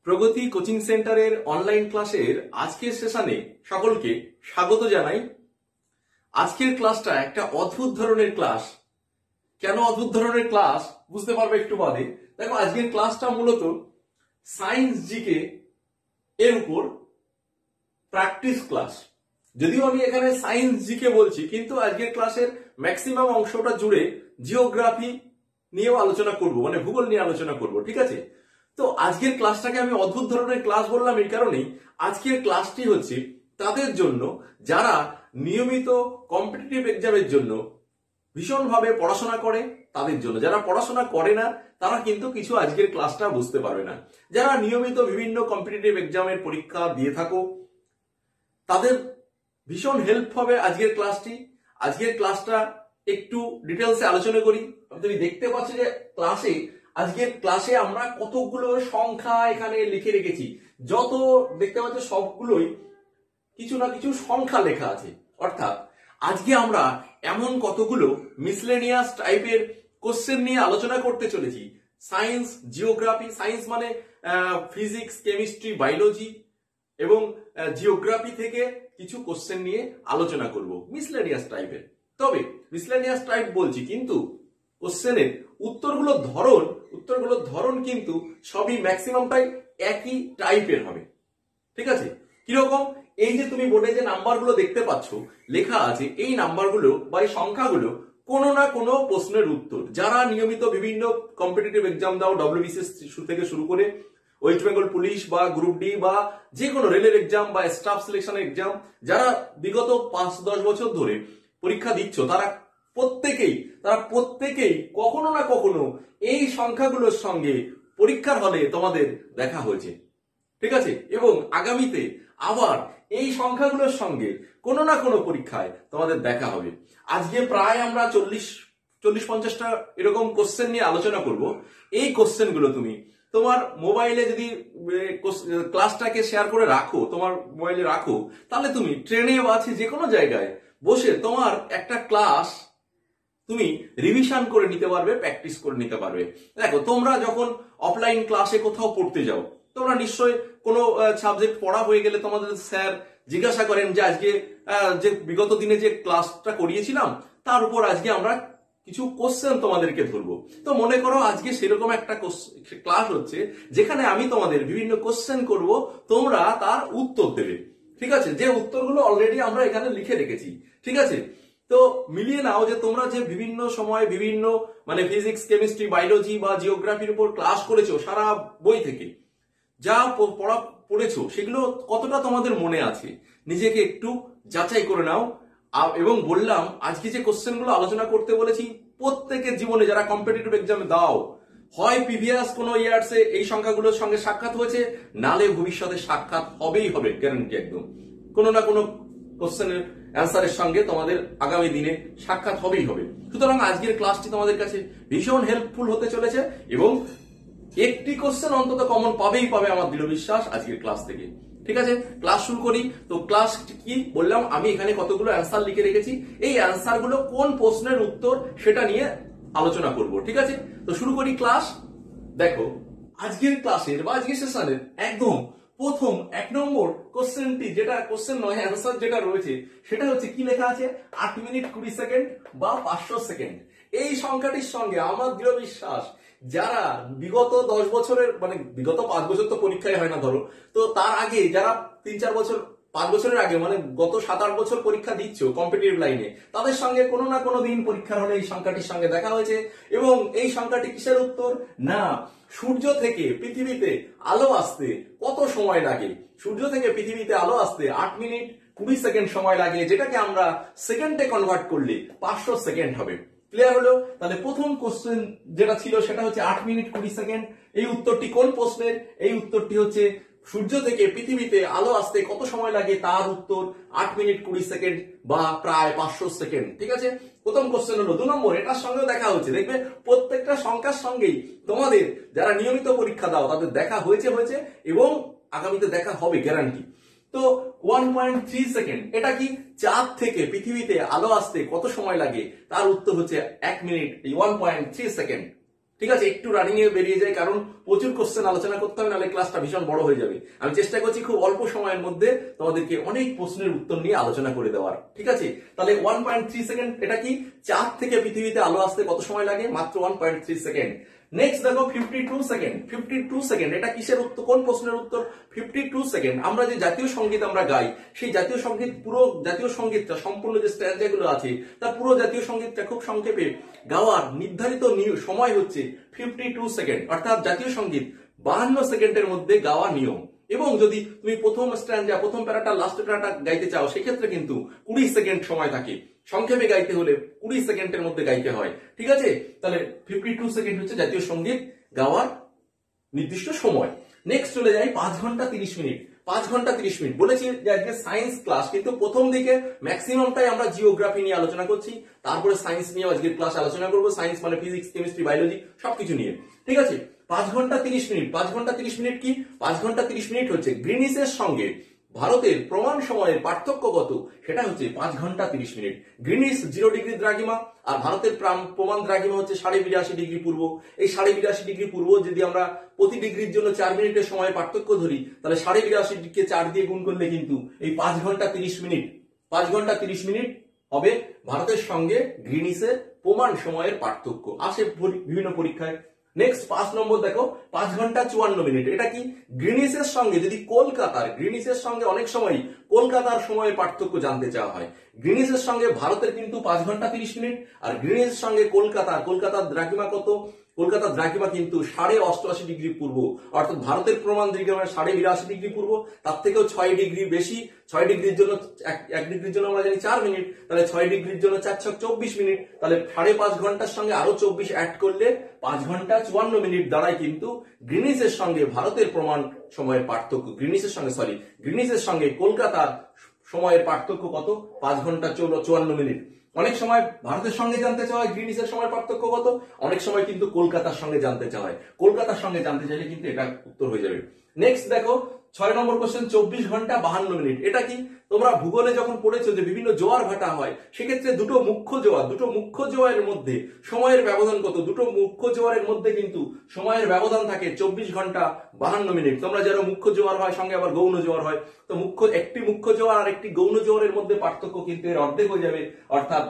প্রগতি coaching সেন্টারের online ক্লাসের আজকের সেশনে সকলকে স্বাগত জানাই। আজকের ক্লাসটা একটা অদ্ভুত ধরনের ক্লাস। কেন অদ্ভুত ধরনের ক্লাস বুঝতে পারবে একটু বাদে। দেখো, আজকের ক্লাসটা মূলত সায়েন্স জিকে এর উপর প্র্যাকটিস ক্লাস। যদিও আমি এখানে সায়েন্স জিকে বলছি, কিন্তু আজকের ক্লাসের ম্যাক্সিমাম অংশটা জুড়ে জিওগ্রাফি নিয়েও আলোচনা করব, মানে ভূগোল নিয়ে আলোচনা করব। ঠিক আছে, তো আজকের ক্লাসটাকে আমি অদ্ভুত ধরনের ক্লাস বললাম এই কারণেই, আজকের ক্লাসটি হচ্ছে তাদের জন্য যারা নিয়মিত কম্পিটিটিভ এক্সামের জন্য ভীষণভাবে পড়াশোনা করে, তাদের জন্য। যারা পড়াশোনা করে না তারা কিন্তু কিছু আজকের ক্লাসটা বুঝতে পারবে না। যারা নিয়মিত বিভিন্ন কম্পিটিটিভ এক্সামের পরীক্ষা দিয়ে থাকো তাদের ভীষণ হেল্প হবে আজকের ক্লাসটি। আজকের ক্লাসটা একটু ডিটেলসে আলোচনা করি। তুমি দেখতে পাচ্ছ যে আজকের ক্লাসে আমরা কতগুলো সংখ্যা এখানে লিখে রেখেছি। যত দেখতে পাচ্ছ সবগুলোই কিছু না কিছু সংখ্যা লেখা আছে। অর্থাৎ আজকে আমরা এমন কতগুলো মিসলেনিয়াস টাইপের কোশ্চেন নিয়ে আলোচনা করতে চলেছি। সায়েন্স, জিওগ্রাফি, সায়েন্স মানে ফিজিক্স, কেমিস্ট্রি, বায়োলজি এবং জিওগ্রাফি থেকে কিছু কোশ্চেন নিয়ে আলোচনা করব মিসলেনিয়াস টাইপের। তবে মিসলেনিয়াস টাইপ বলছি, কিন্তু কোশ্চেনের উত্তরগুলোর ধরন কিন্তু সবই ম্যাক্সিমামটাই একই টাইপের হবে। ঠিক আছে, কিরকম? এই যে তুমি বোর্ডে যে নাম্বারগুলো দেখতে পাচ্ছ লেখা আছে, এই নাম্বারগুলো বা এই সংখ্যাগুলো কোনো না কোনো প্রশ্নের উত্তর। যারা নিয়মিত বিভিন্ন কম্পিটিটিভ এক্সাম দাও, ডব্লিউবিসিএস থেকে শুরু করে ওয়েস্ট বেঙ্গল পুলিশ বা গ্রুপ ডি বা যে কোনো রেলের এক্সাম বা স্টাফ সিলেকশন এক্সাম, যারা বিগত 5-10 বছর ধরে পরীক্ষা দিচ্ছ, তারা প্রত্যেকেই কখনো না কখনো এই সংখ্যাগুলোর সঙ্গে পরীক্ষার হলে তোমাদের দেখা হয়েছে। ঠিক আছে, এবং আগামীতে আবার এই সংখ্যাগুলোর সঙ্গে কোনো না কোনো পরীক্ষায় তোমাদের দেখা হবে। আজকে প্রায় আমরা 40-50টা এরকম কোশ্চেন নিয়ে আলোচনা করব। এই কোশ্চেনগুলো তুমি তোমার মোবাইলে যদি ক্লাসটাকে শেয়ার করে রাখো, তোমার মোবাইলে রাখো, তাহলে তুমি ট্রেনে বা যে কোনো জায়গায় বসে তোমার একটা ক্লাস তুমি রিভিশন করে নিতে পারবে, প্র্যাকটিস করে নিতে পারবে। দেখো, তোমরা যখন অফলাইন ক্লাসে কোথাও পড়তে যাও, তোমরা নিশ্চয়ই কোনো সাবজেক্ট পড়া হয়ে গেলে তোমাদের স্যার জিজ্ঞাসা করেন যে আজকে যে বিগত দিনে যে ক্লাসটা করিয়েছিলাম তার উপর আজকে আমরা কিছু কোশ্চেন তোমাদেরকে ধরবো। তো মনে করো আজকে সেরকম একটা ক্লাস হচ্ছে যেখানে আমি তোমাদের বিভিন্ন কোশ্চেন করব, তোমরা তার উত্তর দেবে। ঠিক আছে, যে উত্তরগুলো অলরেডি আমরা এখানে লিখে রেখেছি। ঠিক আছে, তো মিলিয়ে নাও যে তোমরা যে বিভিন্ন সময় বিভিন্ন মানে ফিজিক্স, কেমিস্ট্রি, বায়োলজি বা জিওগ্রাফির উপর ক্লাস করেছো সারা বই থেকে, যা পড়েছো সেগুলো কতটা তোমাদের মনে আছে নিজেকে একটু যাচাই করে নাও। এবং বললাম আজকে যে কোশ্চেনগুলো আলোচনা করতে বলেছি, প্রত্যেকের জীবনে যারা কম্পিটিটিভ এক্সামে দাও, হয় প্রিভিয়াস কোনো ইয়ার্সে এই সংখ্যাগুলোর সঙ্গে সাক্ষাৎ হয়েছে, নালে ভবিষ্যতে সাক্ষাৎ হবেই হবে, গ্যারান্টি একদম। কোনো না কোনো কোশ্চেনের অ্যান্সারের সঙ্গে তোমাদের আগামী দিনে সাক্ষাৎ হবেই হবে। সুতরাং আজকের ক্লাসটি তোমাদের কাছে ভীষণ হেল্পফুল হতে চলেছে এবং একটি কোশ্চেন অন্তত কমন পাবে আমার দৃঢ় বিশ্বাস আজকের ক্লাস থেকে। ঠিক আছে, ক্লাস শুরু করি। তো ক্লাস কি বললাম, আমি এখানে কতগুলো অ্যান্সার লিখে রেখেছি, এই অ্যান্সার গুলো কোন প্রশ্নের উত্তর সেটা নিয়ে আলোচনা করব। ঠিক আছে, তো শুরু করি ক্লাস। দেখো, আজকের ক্লাসের বা আজকের সেশনের একদম প্রথম 1 নম্বর কোশ্চেনটি, যেটা কোশ্চেন নয় অ্যান্সার যেটা রয়েছে, সেটা হচ্ছে কি লেখা আছে, 8 মিনিট 20 সেকেন্ড বা 500 সেকেন্ড। এই সংখ্যাটির সঙ্গে আমার দৃঢ় বিশ্বাস যারা বিগত 10 বছরের মানে বিগত 5 বছর তো পরীক্ষায় হয় না ধরো, তো তার আগে যারা 3-4 বছর 5 বছরের আগে মানে গত 7-8 বছর পরীক্ষা দিচ্ছ কম্পিটিটিভ লাইনে, তাদের সঙ্গে কোনো না কোনো দিন পরীক্ষার হলে এই সংখ্যাটির সঙ্গে দেখা হয়েছে। এবং এই সংখ্যাটি কিসের উত্তর? না, সূর্য থেকে পৃথিবীতে আলো আসতে কত সময় লাগে? সূর্য থেকে পৃথিবীতে আলো আসতে 8 মিনিট 20 সেকেন্ড সময় লাগে, যেটাকে আমরা সেকেন্ডে কনভার্ট করলে 500 সেকেন্ড হবে। ক্লিয়ার হলো? তাহলে প্রথম কোশ্চেন যেটা ছিল সেটা হচ্ছে 8 মিনিট 20 সেকেন্ড। এই উত্তরটি কোন প্রশ্নের? এই উত্তরটি হচ্ছে সূর্য থেকে পৃথিবীতে আলো আসতে কত সময় লাগে, তার উত্তর 8 মিনিট 20 সেকেন্ড বা প্রায় 500 সেকেন্ড। ঠিক আছে, প্রথম কোশ্চেন হলো। 2 নম্বর, এটার সঙ্গেও দেখা হচ্ছে। দেখবে প্রত্যেকটা সংখ্যার সঙ্গেই তোমাদের যারা নিয়মিত পরীক্ষা দাও তাদের দেখা হয়েছে এবং আগামীতে দেখা হবে, গ্যারান্টি। তো 1.3 সেকেন্ড, এটা কি? চাঁদ থেকে পৃথিবীতে আলো আসতে কত সময় লাগে, তার উত্তর হচ্ছে 1 মিনিট 1.3 সেকেন্ড। ঠিক আছে, একটু রানিং এ বেরিয়ে যায়, কারণ প্রচুর কোশ্চেন আলোচনা করতে হবে, নাহলে ক্লাসটা ভীষণ বড় হয়ে যাবে। আমি চেষ্টা করছি খুব অল্প সময়ের মধ্যে তোমাদেরকে অনেক প্রশ্নের উত্তর নিয়ে আলোচনা করে দেওয়ার। ঠিক আছে, তাহলে 1.3 সেকেন্ড, এটা কি চাঁদ থেকে পৃথিবীতে আলো আসতে কত সময় লাগে? মাত্র 1.3 সেকেন্ড। নেক্সট দেখো 52 সেকেন্ড। 52 সেকেন্ড, এটা কিসের উত্তর, কোন প্রশ্নের উত্তর? 52 সেকেন্ড। আমরা যে জাতীয় সঙ্গীত আমরা গাই, সেই জাতীয় সঙ্গীত, পুরো জাতীয় সঙ্গীতটা সম্পূর্ণ যে স্ট্যান্জা গুলো আছে, তার পুরো জাতীয় সঙ্গীতটা খুব সংক্ষেপে গাওয়ার নির্ধারিত সময় হচ্ছে 52 সেকেন্ড, অর্থাৎ জাতীয় সঙ্গীত 52 সেকেন্ডের মধ্যে গাওয়া নিয়ম। এবং যদি তুমি প্রথম স্ট্যান্জা, প্রথম প্যারাটা, লাস্ট প্যারাটা গাইতে চাও, সেক্ষেত্রে কিন্তু 20 সেকেন্ড সময় থাকে। সংক্ষেপে গাইতে হলে 20 সেকেন্ডের মধ্যে গাইতে হয়। ঠিক আছে, তাহলে 52 সেকেন্ড হচ্ছে জাতীয় সঙ্গীত গাওয়ার নির্দিষ্ট সময়। নেক্সট চলে যাই 5 ঘন্টা 30 মিনিট। 5 ঘন্টা 30 মিনিট বলেছি যে আজকে সায়েন্স ক্লাস, কিন্তু প্রথম দিকে ম্যাক্সিমামটাই আমরা জিওগ্রাফি নিয়ে আলোচনা করছি, তারপরে সায়েন্স নিয়ে আজকের ক্লাস আলোচনা করবো। সায়েন্স মানে ফিজিক্স, কেমিস্ট্রি, বায়োলজি সবকিছু নিয়ে। ঠিক আছে, 5 ঘন্টা 30 মিনিট। 5 ঘন্টা 30 মিনিট কি? 5 ঘন্টা 30 মিনিট হচ্ছে গ্রিনিচের সঙ্গে ভারতের প্রমাণ সময়ের পার্থক্য কত, সেটা হচ্ছে 5 ঘন্টা 30 মিনিট। গ্রিনিচ 0 ডিগ্রি দ্রাঘিমা, আর ভারতের প্রমাণ দ্রাঘিমা হচ্ছে 82.5 ডিগ্রি পূর্ব। এই 82.5 ডিগ্রি পূর্ব যদি আমরা প্রতি ডিগ্রির জন্য 4 মিনিটের সময় পার্থক্য ধরি, তাহলে 82.5 কে 4 দিয়ে গুণ করলে কিন্তু এই 5 ঘন্টা 30 মিনিট, 5 ঘন্টা 30 মিনিট হবে ভারতের সঙ্গে গ্রিনিচের প্রমাণ সময়ের পার্থক্য। আসে বিভিন্ন পরীক্ষায়। নেক্সট 5 নম্বর দেখো 5 ঘন্টা 54 মিনিট। এটা কি? গ্রিনিচের সঙ্গে যদি গ্রিনিচের সঙ্গে অনেক সময় কলকাতার সময়ের পার্থক্য জানতে চাওয়া হয়। গ্রিনিচের সঙ্গে ভারতের কিন্তু 5 ঘন্টা 30 মিনিট, আর গ্রিনিচের সঙ্গে কলকাতার দ্রাঘিমা কত? কলকাতার দ্রাঘিমা কিন্তু 88.5 ডিগ্রি পূর্ব, অর্থাৎ ভারতের প্রমাণ দ্রাঘিমা 82.5 ডিগ্রি পূর্ব, তার থেকেও 6 ডিগ্রি বেশি। 6 ডিগ্রির জন্য 1 ডিগ্রির জন্য আমরা জানি 4 মিনিট, তাহলে 6 ডিগ্রির জন্য 4 × 24 মিনিট, তাহলে 5.5 ঘন্টার সঙ্গে আরো 24 অ্যাড করলে 5 ঘন্টা 54 মিনিট দ্বারাই কিন্তু গ্রিনিচের সঙ্গে ভারতের প্রমাণ সময়ের পার্থক্য, গ্রিনিচের সঙ্গে কলকাতার সময়ের পার্থক্য কত? 5 ঘন্টা 54 মিনিট। অনেক সময় ভারতের সঙ্গে জানতে চাওয়া হয় গ্রিনিচের সময় পার্থক্য কত, অনেক সময় কিন্তু কলকাতার সঙ্গে জানতে চাওয়া হয়। কলকাতার সঙ্গে জানতে চাইলে কিন্তু এটা উত্তর হয়ে যাবে। নেক্সট দেখো 6 নম্বর কোশ্চেন 24 ঘন্টা 52 মিনিট। এটা কি? তোমরা ভূগোলে যখন পড়েছো যে বিভিন্ন জোয়ার ভাটা হয়, সেক্ষেত্রে দুটো মুখ্য জোয়ারের মধ্যে সময়ের ব্যবধান কত? দুটো মুখ্য জোয়ারের মধ্যে কিন্তু সময়ের ব্যবধান থাকে 24 ঘন্টা 52 মিনিট। তোমরা যারা মুখ্য জোয়ার হয়, সঙ্গে আবার গৌণ জোয়ার হয়, তো একটি মুখ্য জোয়ার আর একটি গৌণ জোয়ারের মধ্যে পার্থক্য কিন্তু এর অর্ধেক হয়ে যাবে, অর্থাৎ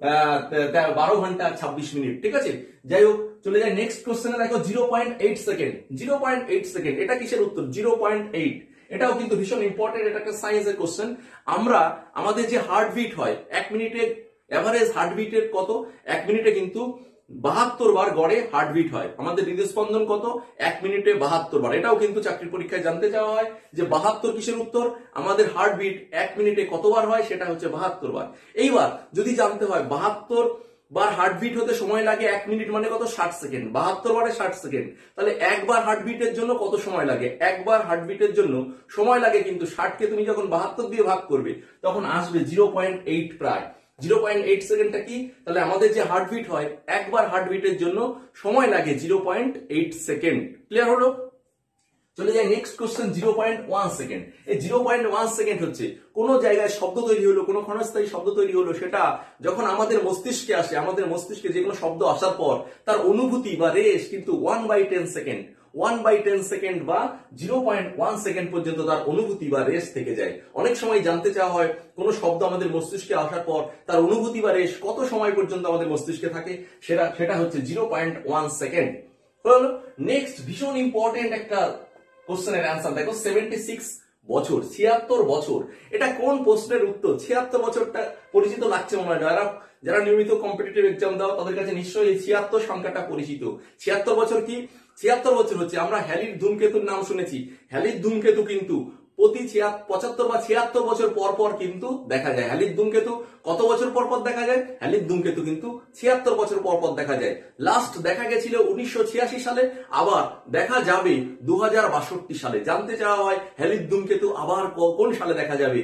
12 ঘন্টা 26 মিনিট। ঠিক আছে, যাই হোক চলে যায় নেক্সট কোশ্চেনে। দেখো 0.8 সেকেন্ড। 0.8 সেকেন্ড, এটা কিসের উত্তর? 0.8, এটাও কিন্তু ভীষণ ইম্পর্টেন্ট, এটা একটা সায়েন্সের কোশ্চেন। আমাদের যে হার্টবিট হয় 1 মিনিটে, এভারেজ হার্টবিটের কত? 1 মিনিটে কিন্তু 72 বার গড়ে হার্টবিট হয়। আমাদের হৃদস্পন্দন কত? 1 মিনিটে 72 বার। এটাও কিন্তু চাকরির পরীক্ষায় জানতে চাওয়া হয় যে 72 কিসের উত্তর? আমাদের হার্টবিট 1 মিনিটে কতবার হয়, সেটা হচ্ছে 72 বার। এইবার যদি জানতে হয় 72 বার হার্টবিট হতে সময় লাগে 1 মিনিট, মানে কত? 60 সেকেন্ড। 72 বারে 60 সেকেন্ড, তাহলে একবার হার্টবিটের জন্য কত সময় লাগে? একবার হার্টবিটের জন্য সময় লাগে কিন্তু 60 কে তুমি যখন 72 দিয়ে ভাগ করবে, তখন আসবে 0.8 প্রায়। 0.8 সেকেন্ডটা কি? তাহলে আমাদের যে হার্টবিট হয়, একবার হার্টবিটের জন্য সময় লাগে 0.8 সেকেন্ড। ক্লিয়ার হলো? চলে যায় নেক্সট কোশ্চেন 0.1 সেকেন্ড। এই 0.1 সেকেন্ড হচ্ছে কোন জায়গায় শব্দ তৈরি হলো, কোন ক্ষণস্থায়ী শব্দ তৈরি হলো, সেটা যখন আমাদের মস্তিষ্কে আসে, আমাদের মস্তিষ্কে যে কোনো শব্দ আসার পর তার অনুভূতি বা রেশ কিন্তু 1/10 সেকেন্ড, 1/10 সেকেন্ড বা 0.1 সেকেন্ড পর্যন্ত তার অনুভূতি বা রেশ থেকে যায়। অনেক সময় জানতে চাওয়া হয় কোন শব্দ আমাদের মস্তিষ্কে আসার পর তার অনুভূতি বা রেশ কত সময় পর্যন্ত আমাদের মস্তিষ্কে থাকে, সেটা হচ্ছে 0.1 সেকেন্ড। হলো নেক্সট ভীষণ ইম্পর্টেন্ট একটা কোশ্চেনের অ্যান্সার। দেখো 76 বছর, 76 বছর, এটা কোন প্রশ্নের উত্তর? 76 বছরটা পরিচিত লাগছে মনে হয়, যারা নিয়মিত কম্পিটিটিভ এক্সাম দাও তাদের কাছে নিশ্চয়ই এই 76 সংখ্যাটা পরিচিত। 76 বছর কি? 76 বছর হচ্ছে, আমরা হ্যালির ধূমকেতুর নাম শুনেছি। হ্যালির ধূমকেতু কিন্তু প্রতি 75 বা 76 বছর পর পর কিন্তু দেখা যায়। হ্যালির ধূমকেতু কত বছর পর পর দেখা যায়? হ্যালির ধূমকেতু কিন্তু 76 বছর পর পর দেখা যায়। লাস্ট দেখা গেছিল 1986 সালে, আবার দেখা যাবে 2062 সালে। জানতে চাওয়া হয় হ্যালির ধূমকেতু আবার কোন সালে দেখা যাবে?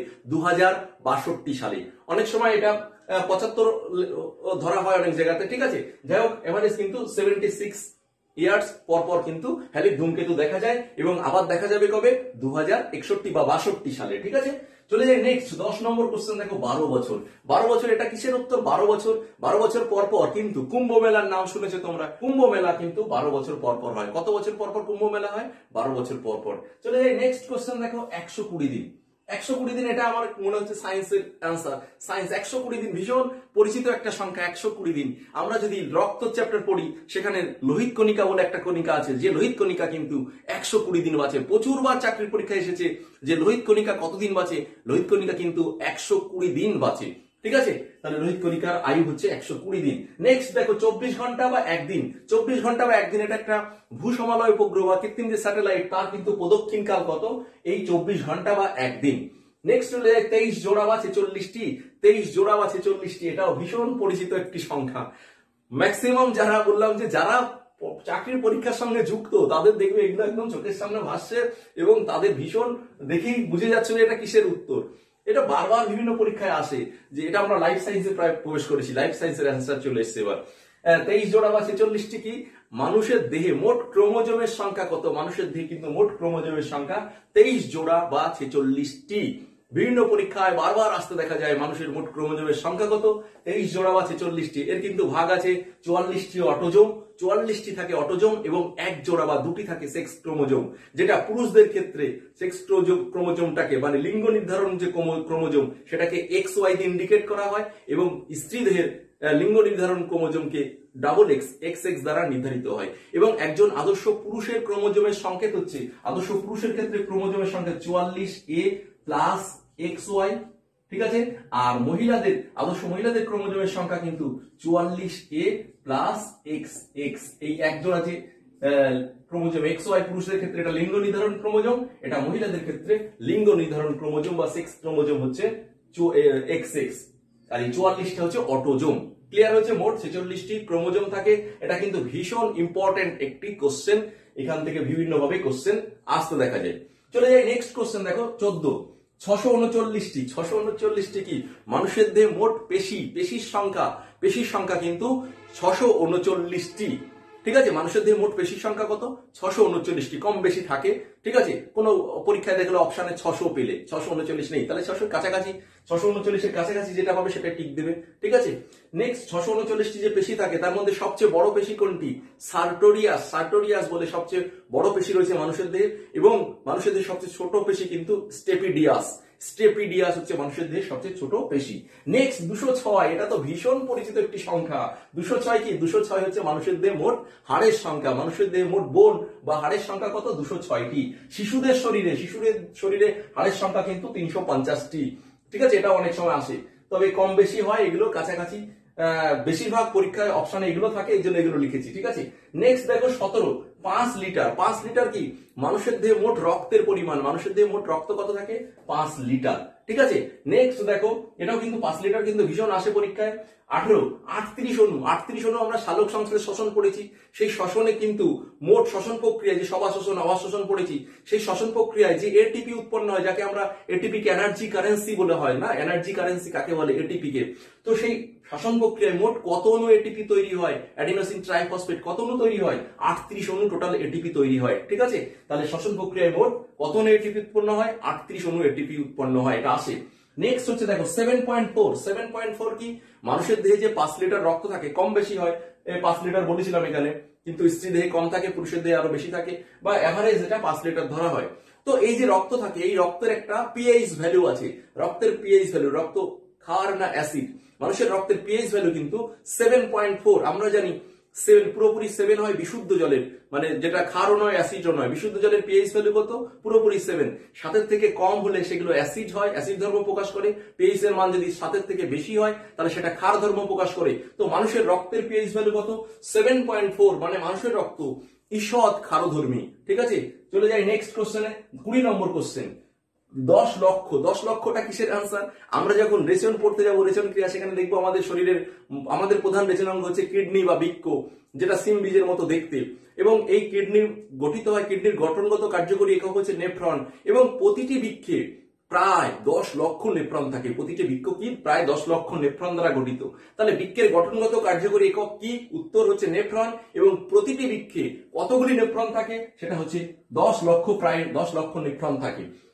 2062 সালে। অনেক সময় এটা 75 ধরা হয় অনেক জায়গাতে। ঠিক আছে, যাই হোক এভারেজ কিন্তু 76 ইয়ার্স পর পর কিন্তু হ্যালির ধূমকেতু দেখা যায়, এবং আবার দেখা যাবে কবে? 2061 বা 62 সালে। ঠিক আছে, চলে যাই নেক্সট 10 নম্বর কোশ্চেন দেখো 12 বছর। 12 বছর এটা কিসের উত্তর? 12 বছর, 12 বছর পর পর কিন্তু কুম্ভ মেলার নাম শুনেছো তোমরা। কুম্ভ মেলা কিন্তু 12 বছর পর পর হয়। কত বছর পর পর কুম্ভ মেলা হয়? 12 বছর পর পর। চলে যাই নেক্সট কোশ্চেন দেখো 120 দিন। 120 দিন এটা আমার মনে হচ্ছে সায়েন্সের অ্যান্সার। সায়েন্স 120 দিন ভীষণ পরিচিত একটা সংখ্যা। 120 দিন আমরা যদি রক্ত চ্যাপ্টার পড়ি সেখানে লোহিত কণিকা বলে একটা কণিকা আছে, যে লোহিত কণিকা কিন্তু 120 দিন বাঁচে। প্রচুরবার চাকরির পরীক্ষায় এসেছে যে লোহিত কণিকা কতদিন বাঁচে। লোহিত কণিকা কিন্তু 120 দিন বাঁচে। ঠিক আছে, তাহলে লোহিত কণিকার আয়ু হচ্ছে 120 দিন। নেক্সট দেখো 24 ঘন্টা বা একদিন। 24 ঘন্টা বা একদিন এটা একটা ভূসমালয় উপগ্রহ বা কৃত্রিম যে স্যাটেলাইট, তার কিন্তু প্রদক্ষিণ কাল কত? এই 24 ঘন্টা বা একদিন। নেক্সট হলো 23 জোড়া বা 46টি। 23 জোড়া বা 46টি এটাও ভীষণ পরিচিত একটি সংখ্যা। ম্যাক্সিমাম যারা বললাম যে যারা চাকরির পরীক্ষার সঙ্গে যুক্ত তাদের দেখবে এগুলো একদম চোখের সামনে ভাসছে এবং তাদের ভীষণ দেখেই বুঝে যাচ্ছে যে এটা কিসের উত্তর। এটা বারবার বিভিন্ন পরীক্ষায় আসে যে এটা আমরা লাইফ সায়েন্সে প্রায় প্রবেশ করেছি, লাইফ সায়েন্সের অ্যান্সার চলে এসছে এবার। 23 জোড়া বা 46টি কি? মানুষের দেহে মোট ক্রোমোজোমের সংখ্যা কত? মানুষের দেহে কিন্তু মোট ক্রোমোজোমের সংখ্যা 23 জোড়া বা 46টি। বিভিন্ন পরীক্ষায় বারবার আসতে দেখা যায় মানুষের মোট ক্রোমোজোমের সংখ্যা কত? 23 জোড়া বা 46টি। এর কিন্তু ভাগ আছে 44টি অটোজোম, 44টি থাকে অটোজোম এবং এক জোড়া বা দুটি থাকে সেক্স ক্রোমোজোম। যেটা পুরুষদের ক্ষেত্রে সেক্স ক্রোমোজোমটাকে মানে লিঙ্গ নির্ধারণ যে ক্রোমোজোম সেটাকে XY দিয়ে ইন্ডিকেট করা হয় এবং স্ত্রী দেহের লিঙ্গ নির্ধারণ ক্রোমোজোমকে ডাবল XX দ্বারা নির্ধারিত হয়। এবং একজন আদর্শ পুরুষের ক্রোমোজোমের সংকেত হচ্ছে, আদর্শ পুরুষের ক্ষেত্রে ক্রোমোজোমের সংকেত 44A প্লাস XY। ঠিক আছে, আর মহিলাদের আদর্শ মহিলাদের ক্রোমোজোমের সংখ্যা কিন্তু 44A প্লাস XX। এই এক জোড়া যে ক্রোমোজোম XY পুরুষদের ক্ষেত্রে এটা লিঙ্গ নির্ধারণ ক্রোমোজোম, এটা মহিলাদের ক্ষেত্রে লিঙ্গ নির্ধারণ ক্রোমোজোম বা সেক্স ক্রোমোজোম হচ্ছে XX। আর এই 44টা হচ্ছে অটোজোম। ক্লিয়ার হচ্ছে? মোট 46টি ক্রোমোজোম থাকে। এটা কিন্তু ভীষণ ইম্পর্টেন্ট একটি কোশ্চেন, এখান থেকে বিভিন্ন ভাবে কোশ্চেন আসতে দেখা যায়। চলে যাই নেক্সট কোশ্চেন দেখো 14। 639টি। 639টি কি? মানুষের দেহে মোট পেশির সংখ্যা কিন্তু 639টি। ঠিক আছে, মানুষের দেহে মোট পেশির সংখ্যা কত? 639টি। কম বেশি থাকে। ঠিক আছে, কোন পরীক্ষায় দেখলে অপশনে 600 পেলে 639 নেই, তাহলে 600 কাছাকাছি, 639-এর কাছাকাছি যেটা পাবে সেটা টিক দেবে। ঠিক আছে, নেক্সট 639টি যে পেশি থাকে তার মধ্যে সবচেয়ে বড় পেশি কোনটি? সার্টোরিয়াস বলে সবচেয়ে বড় পেশি রয়েছে মানুষের দেহে। এবং মানুষের দেহে সবচেয়ে ছোট পেশি কিন্তু স্টেপিডিয়াস হচ্ছে মানুষের দেহে সবচেয়ে ছোট পেশি। নেক্সট 206, এটা তো ভীষণ পরিচিত একটি সংখ্যা। 206 কি? 206 হচ্ছে মানুষের দেহে মোট হাড়ের সংখ্যা। মানুষের দেহে মোট বোন বা হাড়ের সংখ্যা কত? 206টি। শিশুদের শরীরে হাড়ের সংখ্যা কিন্তু 350টি। ঠিক আছে, এটা অনেক সময় আসে, তবে কম বেশি হয়, এগুলো কাছাকাছি। বেশিরভাগ পরীক্ষায় অপশনে এগুলো থাকে, এই জন্য এগুলো লিখেছি। ঠিক আছে, নেক্সট দেখো 17। 5 লিটার। 5 লিটার কি? মানুষের দেহে মোট রক্তের পরিমাণ। মানুষের দেহে মোট রক্ত কত থাকে? 5 লিটার। ঠিক আছে, নেক্সট দেখো এটাও কিন্তু 5 লিটার কিন্তু ভীষণ আসে পরীক্ষায়। 18। 38 অণু। 38 অণু আমরা সালোক সংশ্লেষ শ্বসন পড়েছি। সেই শ্বসনে কিন্তু মোট শ্বসন প্রক্রিয়ায় যে সভা শ্বসন অবাত শ্বসন পড়েছি, সেই শ্বসন প্রক্রিয়ায় যে এটিপি উৎপন্ন হয়, যাকে আমরা এটিপি কে এনার্জি কারেন্সি বলে হয় না, এনার্জি কারেন্সি কাকে বলে? এটিপি কে। তো সেই শ্বসন প্রক্রিয়ায় মোট কত অণু এটিপি তৈরি হয়? অ্যাডিনোসিন ট্রাইফসফেট কত অণু তৈরি হয়? 38 অণু টোটাল এটিপি তৈরি হয়। ঠিক আছে, তাহলে শ্বসন প্রক্রিয়ায় মোট কত অণু এটিপি উৎপন্ন হয়? 38 অণু এটিপি উৎপন্ন হয়, এটা আসে। নেক্সট হচ্ছে দেখো 7.4। 7.4 কি? মানুষের দেহে যে 5 লিটার রক্ত থাকে, কম বেশি হয়, 5 লিটার বলেছিলাম এখানে, কিন্তু স্ত্রী দেহে কম থাকে, পুরুষের দেহে আরো বেশি থাকে, বা এভারেজ এটা 5 লিটার ধরা হয়। তো এই যে রক্ত থাকে, এই রক্তের একটা পিএইচ ভ্যালু আছে। রক্তের পিএইচ ভ্যালু, রক্ত ক্ষার না অ্যাসিড? মানুষের রক্তের পিএইচ ভ্যালু কিন্তু 7.4। আমরা জানি 7 পুরোপুরি 7 হয় বিশুদ্ধ জলের, মানে যেটা ক্ষারও নয় অ্যাসিডও নয়। বিশুদ্ধ জলের পিএইচ ভ্যালু কত? পুরোপুরি 7। 7-এর থেকে কম হলে সেগুলো অ্যাসিড হয়, অ্যাসিড ধর্ম প্রকাশ করে। পিএইচ এর মান যদি 7-এর থেকে বেশি হয় তাহলে সেটা ক্ষার ধর্ম প্রকাশ করে। তো মানুষের রক্তের পিএইচ ভ্যালু কত? 7.4। মানে মানুষের রক্ত ঈষৎ ক্ষারধর্মী। ঠিক আছে, চলে যাই নেক্সট কোশ্চেনে। 20 নম্বর কোশ্চেন। 10 লক্ষ। 10 লক্ষটা কিসের আনসার? আমরা যখন রেচন পড়তে যাবো, রেচন ক্রিয়া, সেখানে দেখবো আমাদের প্রধান রেচন অঙ্গ হচ্ছে কিডনি বা বৃক্ক, যেটা সিম বীজের মতো দেখতে। এবং এই কিডনি গঠিত হয়, কিডনির গঠনগত কার্যকরী একক হচ্ছে নেফ্রন। এবং প্রতিটি বৃক্ষে প্রায় 10 লক্ষ নেফ্রন থাকে। প্রতিটি বৃক্ষ কি? প্রায় 10 লক্ষ নেফ্রন দ্বারা গঠিত। তাহলে বৃক্ষের গঠনগত কার্যকরী একক কি? উত্তর হচ্ছে নেফ্রন। এবং প্রতিটি বৃক্ষে কতগুলি নেফ্রন থাকে? সেটা হচ্ছে 10 লক্ষ, প্রায় 10 লক্ষ নেফ্রন থাকে।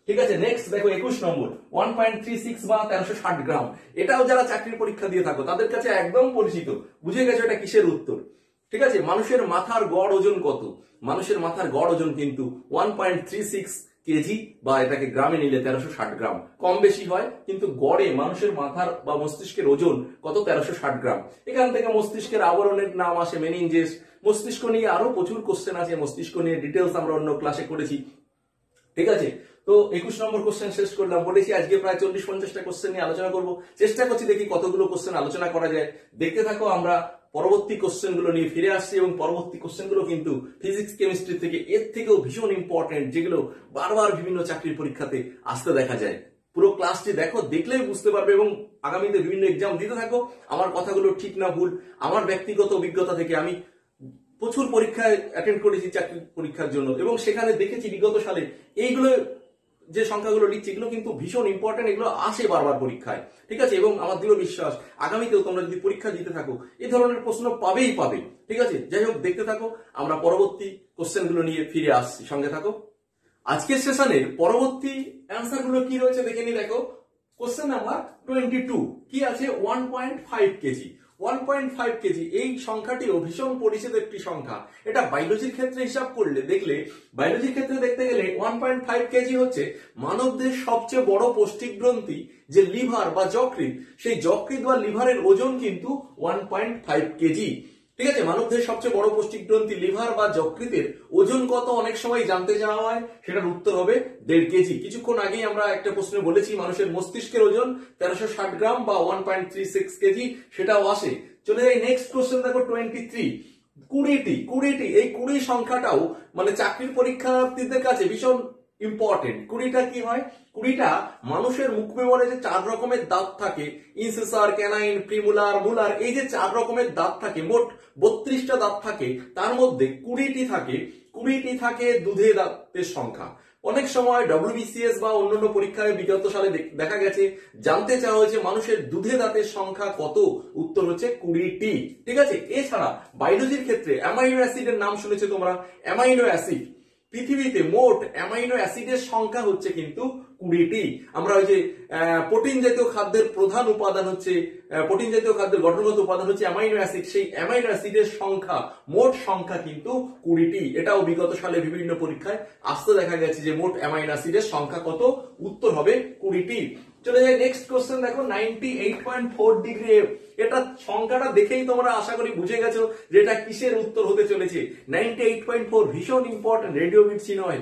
ঠিক আছে, নেক্সট দেখো 21 নম্বর 1.36 বা 1360 গ্রাম। এটাও যারা চাকরির পরীক্ষা দিয়ে থাকো তাদের কাছে একদম পরিচিত, বুঝে গেছো এটা কিসের উত্তর। ঠিক আছে, মানুষের মাথার গড় ওজন কত? মানুষের মাথার গড় ওজন কিন্তু 1.36 কেজি, বা এটাকে গ্রামে নিলে 1360 গ্রাম। কম বেশি হয়, কিন্তু গড়ে মানুষের মাথার বা মস্তিষ্কের ওজন কত? 1360 গ্রাম। এখান থেকে মস্তিষ্কের আবরণের নাম আসে মেনিনজেস। মস্তিষ্ক নিয়ে আরো প্রচুর কোশ্চেন আছে, মস্তিষ্ক নিয়ে ডিটেলস আমরা অন্য ক্লাসে করেছি। ঠিক আছে, তো 21 নম্বর কোশ্চেন শেষ করলাম। বলেছি আজকে প্রায় 40-50টা কোশ্চেন নিয়ে আলোচনা করব, চেষ্টা করছি দেখি কতগুলো কোশ্চেন আলোচনা করা যায়। দেখতে থাকো, আমরা পরবর্তী কোশ্চেন গুলো নিয়ে ফিরে আসছি, এবং পরবর্তী কোশ্চেন গুলো কিন্তু ফিজিক্স কেমিস্ট্রি থেকে এর থেকেও ভীষণ ইম্পর্টেন্ট, যেগুলো বারবার বিভিন্ন চাকরির পরীক্ষাতে আসতে দেখা যায়। পুরো ক্লাসটি দেখো, দেখলেই বুঝতে পারবে, এবং আগামীতে বিভিন্ন এক্সাম দিতে থাকো। আমার কথাগুলো ঠিক না ভুল, আমার ব্যক্তিগত অভিজ্ঞতা থেকে আমি প্রচুর পরীক্ষায় অ্যাটেন্ড করেছি চাকরির পরীক্ষার জন্য, এবং সেখানে দেখেছি বিগত সালে এইগুলো যে সংখ্যাগুলো লিখছি এগুলো কিন্তু ভীষণ ইম্পর্টেন্ট, এগুলো আসে বারবার পরীক্ষায়। ঠিক আছে, এবং আমার দৃঢ় বিশ্বাস আগামীতেও তোমরা যদি পরীক্ষা দিতে থাকো এই ধরনের প্রশ্ন পাবেই পাবে। ঠিক আছে, যাই হোক, দেখতে থাকো, আমরা পরবর্তী কোশ্চেন গুলো নিয়ে ফিরে আসছি, সঙ্গে থাকো। আজকের সেশনের পরবর্তী অ্যান্সার গুলো কি রয়েছে দেখে নি। দেখো, কোশ্চেন নাম্বার 22 কি আছে? 1.5 কেজি। 1.5 কেজি এই সংখ্যাটিও ভীষণ পরিচিত একটি সংখ্যা। এটা বায়োলজির ক্ষেত্রে হিসাব করলে দেখলে, বায়োলজির ক্ষেত্রে দেখতে গেলে 1.5 কেজি হচ্ছে মানবদের সবচেয়ে বড় পৌষ্টিক গ্রন্থি, যে লিভার বা যকৃৎ, সেই যকৃৎ বা লিভারের ওজন কিন্তু 1.5 কেজি। ঠিক আছে, মানবদের সবচেয়ে বড় পৌষ্টিক গ্রন্থি লিভার বা যকৃতের ওজন কত অনেক সময় জানতে চাওয়া হয়, সেটার উত্তর হবে 1.5 কেজি। কিছুক্ষণ আগেই আমরা একটা প্রশ্নে বলেছি মানুষের মস্তিষ্কের ওজন 1360 গ্রাম বা 1.36 কেজি, সেটাও আসে। চলে যাই নেক্সট কোশ্চেন, দেখো 23 20টি। এই 20 সংখ্যাটাও মানে চাকরির পরীক্ষার্থীদের কাছে ভীষণ ইম্পর্টেন্ট। 20টা কি হয়? 20টা মানুষের মুখ মেমরে যে 4 রকমের দাঁত থাকে, ইনসিসার, ক্যানাইন, প্রিমুলার, মুলার, এই যে 4 রকমের দাঁত থাকে, মোট 32টা দাঁত থাকে, তার মধ্যে 20টি থাকে দুধে দাঁতের সংখ্যা। অনেক সময় ডব্লিউবিসিএস বা অন্যান্য পরীক্ষায় বিগত সালে দেখা গেছে, জানতে চাওয়া হয়েছে মানুষের দুধে দাঁতের সংখ্যা কত, উত্তর হচ্ছে 20টি। ঠিক আছে, এছাড়া বায়োলজির ক্ষেত্রে অ্যামাইনো অ্যাসিডের নাম শুনেছো তোমরা। অ্যামাইনো অ্যাসিড, পৃথিবীতে মোট অ্যামাইনো অ্যাসিডের সংখ্যা হচ্ছে কিন্তু 20টি। আমরা ওই যে প্রোটিন জাতীয় খাদ্যের প্রধান উপাদান হচ্ছে, প্রোটিন জাতীয় খাদ্যের গঠনগত উপাদান হচ্ছে অ্যামাইনো অ্যাসিড, সেই অ্যামাইনো অ্যাসিডের সংখ্যা, মোট সংখ্যা কিন্তু 20টি। এটাও বিগত সালে বিভিন্ন পরীক্ষায় আসতে দেখা গেছে যে মোট অ্যামাইনো অ্যাসিডের সংখ্যা কত, উত্তর হবে 20টি। চলে যাই নেক্সট কোশ্চেন, দেখো 98.4 ডিগ্রি। এটা সংখ্যাটা দেখেই তোমরা আশা করি বুঝে গেছো যে এটা কিসের উত্তর হতে চলেছে। 98.4 ভীষণ ইম্পর্টেন্ট, রেডিও মির্চি নয়।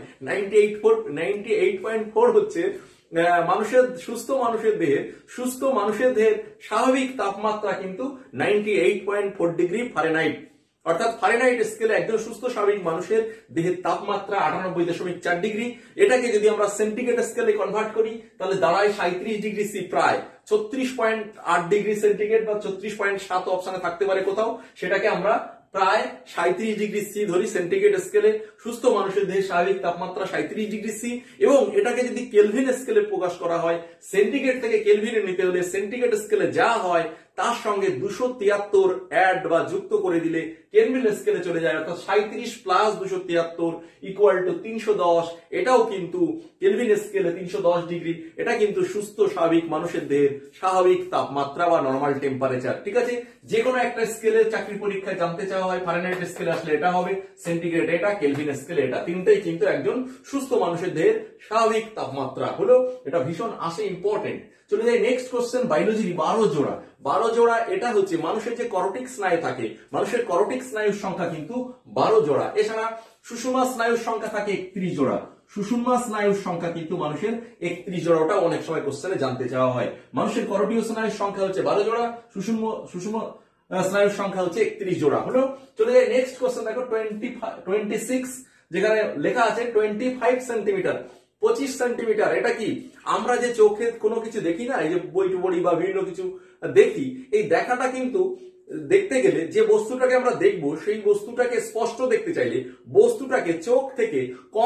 98.4 হচ্ছে সুস্থ মানুষের দেহের স্বাভাবিক তাপমাত্রা কিন্তু 98.4 ডিগ্রি ফারেনহাইট। অর্থাৎ ফারেনহাইট স্কেলে একজন সুস্থ স্বাভাবিক মানুষের দেহের তাপমাত্রা 98.4 ডিগ্রি। এটাকে যদি আমরা সেন্টিগ্রেড স্কেলে কনভার্ট করি তাহলে দাঁড়ায় 37 ডিগ্রি সি, প্রায় 36.8 ডিগ্রি সেন্টিগ্রেড বা 36.7 অপশনে থাকতে পারে কোথাও। সেটাকে আমরা প্রায় 37 ডিগ্রি সি ধরি সেন্টিগ্রেড স্কেলে। সুস্থ মানুষের দেহের স্বাভাবিক তাপমাত্রা 37 ডিগ্রি সি, এবং এটাকে যদি কেলভিন স্কেলে প্রকাশ করা হয়, সেন্টিগ্রেড থেকে কেলভিনে নিতে হলে সেন্টিগ্রেড স্কেলে যা হয় তার সঙ্গে 273 অ্যাড বা যুক্ত করে দিলে কেলভিন স্কেলে চলে যায়, অর্থাৎ 37 প্লাস 273 ইকুয়াল টু 310। এটাও কিন্তু কেলভিন স্কেলে 310 ডিগ্রি। এটা কিন্তু সুস্থ স্বাভাবিক মানুষের দেহের স্বাভাবিক তাপমাত্রা বা নরমাল টেম্পারেচার। ঠিক আছে, যে কোনো একটা স্কেলে চাকরির পরীক্ষায় জানতে চাওয়া হয়, ফারেনহাইট স্কেলে আসলে এটা হবে, সেন্টিগ্রেড এটা, কেলভিন স্কেলে এটা, তিনটাই কিন্তু একজন সুস্থ মানুষের দেহের স্বাভাবিক তাপমাত্রা হলো। এটা ভীষণ আসে ইম্পর্টেন্ট। চলে যাই নেক্সট কোশ্চেন, বায়োলজি 12 জোড়া। এটা হচ্ছে মানুষের যে করটিক স্নায়ু থাকে, মানুষের করটিক স্নায়ুর সংখ্যা কিন্তু 12 জোড়া। এছাড়া সুষুম্না স্নায়ুর সংখ্যা থাকে 31 জোড়া। সুষুম্না স্নায়ুর সংখ্যা কিন্তু মানুষের 31 জোড়া। ওটা অনেক সময় কোশ্চেনে জানতে চাওয়া হয়। মানুষের করটিয় স্নায়ুর সংখ্যা হচ্ছে 12 জোড়া, সুষুম্না স্নায়ুর সংখ্যা হচ্ছে 31 জোড়া হলো। চলে যাই নেক্সট কোশ্চেন, দেখো 26, যেখানে লেখা আছে 25 সেন্টিমিটার, 25 সেন্টিমিটার। এটা কি? আমরা যে চোখে কোনো কিছু দেখি না, এই যে বই বা বিভিন্ন কিছু দেখি, এই দেখাটা কিন্তু দেখতে গেলে যে বস্তুটাকে আমরা দেখব, সেই বস্তুটাকে স্পষ্ট দেখতে চাইলে বস্তুটাকে চোখ থেকে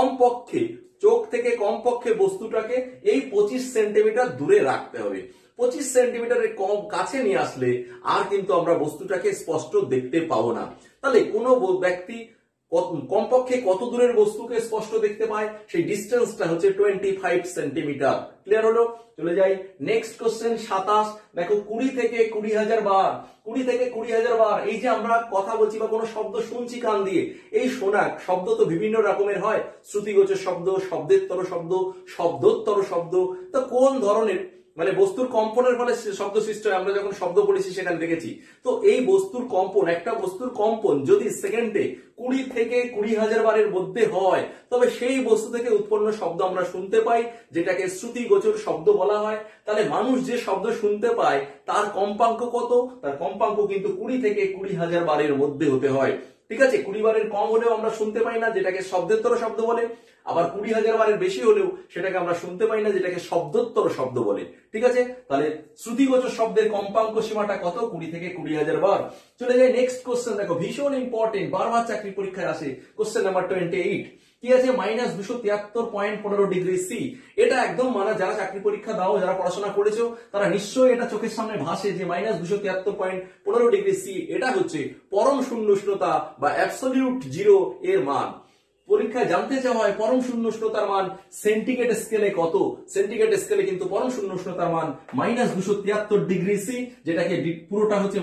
কমপক্ষে বস্তুটাকে এই 25 সেন্টিমিটার দূরে রাখতে হবে। 25 সেন্টিমিটারের কম কাছে নিয়ে আসলে আর কিন্তু আমরা বস্তুটাকে স্পষ্ট দেখতে পাবো না। তাহলে কোনো ব্যক্তি কমপক্ষে কত দূরের বস্তুকে স্পষ্ট দেখতে পায়, সেই ডিস্টেন্সটা হচ্ছে 25 সেন্টিমিটার। ক্লিয়ার হলো? চলে যাই নেক্সট কোশ্চেন 27। দেখো 20 থেকে 20,000 বার, 20 থেকে 20,000 বার এই যে আমরা কথা বলছি বা কোনো শব্দ শুনছি কান দিয়ে, এই শোনা শব্দ তো বিভিন্ন রকমের হয়, শ্রুতিগোচর শব্দ, শব্দেরতর শব্দ, শব্দোত্তর শব্দ। তো কোন ধরনের মানে বস্তুর কম্পনের ফলে শব্দ সৃষ্টি হয়, আমরা যখন শব্দ পড়েছি সেখানে দেখেছি। তো এই বস্তুর কম্পন, একটা বস্তুর কম্পন যদি সেকেন্ডে 20 থেকে 20,000 বারের মধ্যে হয়, তবে সেই বস্তু থেকে উৎপন্ন শব্দ আমরা শুনতে পাই, যেটাকে শ্রুতিগোচর শব্দ বলা হয়। তাহলে মানুষ যে শব্দ শুনতে পায় তার কম্পাঙ্ক কত? তার কম্পাঙ্ক কিন্তু 20 থেকে 20,000 বারের মধ্যে হতে হয়। ঠিক আছে? 20 বারের কম হলেও আমরা শুনতে পাই না, যেটাকে শব্দেরতর শব্দ বলে। আবার 20,000 বারের বেশি হলেও সেটাকে আমরা শুনতে পাই না, যেটাকে শব্দোত্তর শব্দ বলে। ঠিক আছে? তাহলে শ্রুতিগোচর শব্দের কম্পাঙ্ক সীমাটা কত? 20 থেকে 20,000 বার। চলে যাই নেক্সট কোশ্চেন। দেখো ভীষণ ইম্পর্টেন্ট, বারবার চাকরি পরীক্ষায় আসে। কোশ্চেন নাম্বার 28 কি আছে? -273.15 ডিগ্রি সি। এটা একদম মানে যারা চাকরি পরীক্ষা দাও, যারা পড়াশোনা করেছো, তারা নিশ্চয়ই এটা চোখের সামনে ভাসে যে -273.15 ডিগ্রি সি এটা হচ্ছে পরম শূন্য উষ্ণতা বা অ্যাবসলিউট জিরো এর মান। পরীক্ষায় জানতে চাওয়া হয় পরম শূন্য উষ্ণতার মান সেন্টিগ্রেড স্কেলে কত। সেন্টিগ্রেড স্কেলে কিন্তু পরম শূন্য উষ্ণতার মান -273 ডিগ্রি সি, যেটাকে পুরোটা হচ্ছে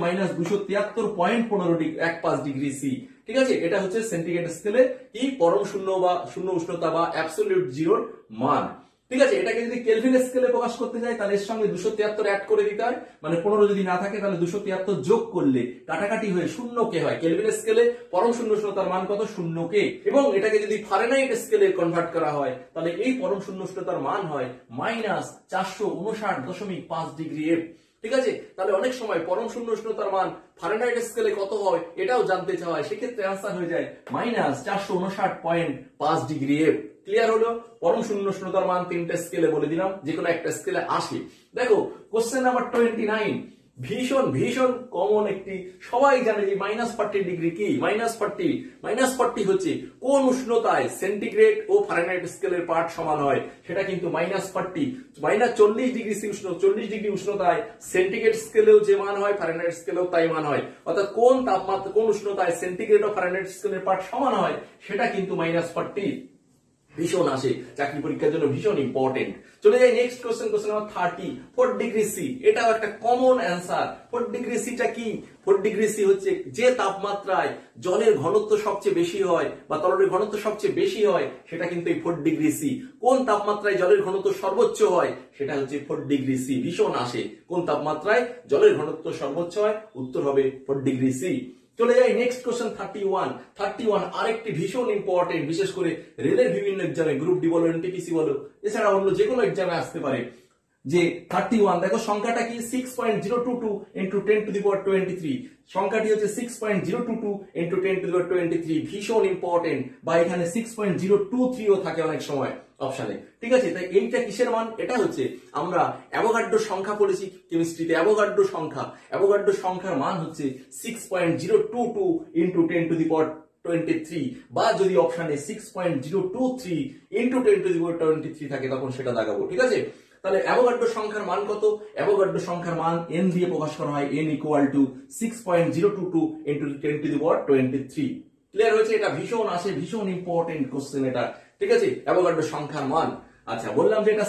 -273.15 ডিগ্রি সি। ঠিক আছে? এটা হচ্ছে সেন্টিগ্রেড স্কেলে কি পরম শূন্য বা শূন্য উষ্ণতা বা অ্যাবসলিউট জিরোর মান। ঠিক আছে? এটাকে যদি কেলভিন স্কেলে প্রকাশ করতে চাই, তাহলে এর সঙ্গে 273 অ্যাড করে দিতে হয়। মানে 15 যদি না থাকে, তাহলে 273 যোগ করলে কাটাকাটি হয়ে 0 কে হয়। কেলভিন স্কেলে পরম শূন্য উষ্ণতার মান কত? 0 কে। এবং এটাকে যদি ফারেনহাইট স্কেলে কনভার্ট করা হয়, তাহলে এই পরম শূন্য উষ্ণতার মান হয় -459.5 ডিগ্রি এফ। ঠিক আছে? তাহলে অনেক সময় পরম শূন্য উষ্ণতার মান ফারেনহাইট স্কেলে কত হয় এটাও জানতে চাওয়া হয়, সেক্ষেত্রে আনসার হয়ে যায় -459.5 ডিগ্রি এফ। ক্লিয়ার হলো? পরম শূন্য উষ্ণতার মান 3টে স্কেলে বলে দিলাম, যে কোনো একটা স্কেলে আসে। দেখো কোশ্চেন নাম্বার 29 ভীষণ ভীষণ কমন একটি, সবাই জানে যে -40 ডিগ্রি কি? -40 হচ্ছে কোন উষ্ণতায় সেন্টিগ্রেড ও ফারেনহাইট স্কেলের পার্ট সমান হয়, সেটা কিন্তু -40 -40 ডিগ্রি সি 40 ডিগ্রি উষ্ণতায় সেন্টিগ্রেড স্কেলেও যে মান হয়, ফারেনহাইট স্কেলেও তাই মান হয়। অর্থাৎ কোন তাপমাত্রা, কোন উষ্ণতায় সেন্টিগ্রেড ও ফারেনহাইট স্কেলের পার্ট সমান হয়, সেটা কিন্তু -40। ভীষণ আসে চাকরি পরীক্ষার জন্য, ভীষণ ইম্পর্টেন্ট। চলে যাই next question, question number 30 4 degree C. এটাও একটা কমন অ্যান্সার। 4 ডিগ্রি সিটা কি? 4 ডিগ্রি সি হচ্ছে যে তাপমাত্রায় জলের ঘনত্ব সবচেয়ে বেশি হয় বা তরলের ঘনত্ব সবচেয়ে বেশি হয়, সেটা কিন্তু এই 4 ডিগ্রি সি। কোন তাপমাত্রায় জলের ঘনত্ব সর্বোচ্চ হয়? সেটা হচ্ছে 4 ডিগ্রি সি। ভীষণ আসে কোন তাপমাত্রায় জলের ঘনত্ব সর্বোচ্চ হয়, উত্তর হবে 4 ডিগ্রি সি। চলে যাই নেক্সট কোশ্চেন 31 আরেকটি ভীষণ ইম্পর্টেন্ট, বিশেষ করে রেলের বিভিন্ন এক্সামে, গ্রুপ ডি বলো, এনটিপিসি বলো, এছাড়া অন্য যে কোনো এক্সামে আসতে পারে। যে 31 দেখো সংখ্যাটা কি? 6.022 × 10⁻23। সংখ্যাটি হচ্ছে 6.022 × 10⁻23। ভীষণ ইম্পর্টেন্ট। বা এখানে 6.023 ও থাকে অনেক সময় অপশনে। ঠিক আছে? তাই এইটা কিসের মান? এটা হচ্ছে আমরা অ্যাভোগাড্রো সংখ্যা পড়েছি কেমিস্ট্রিতে, অ্যাভোগাড্রো সংখ্যার মান হচ্ছে 6.022 × 10⁻23। বা যদি অপশনে 6.023 × 10⁻23 থাকে, তখন সেটা দাগাবো। ঠিক আছে? তাহলে অ্যাভোগাড্রো সংখ্যার মান কত? অ্যাভোগাড্রো সংখ্যার মান n দিয়ে প্রকাশ করা হয়, n = 6.022 × 10⁻23। ক্লিয়ার হয়েছে? এটা ভীষণ আসে, ভীষণ ইম্পর্টেন্ট কোশ্চেন এটা। ঠিক আছে? অ্যাভোগাড্রো সংখ্যার মান। আচ্ছা, বললাম যে এটা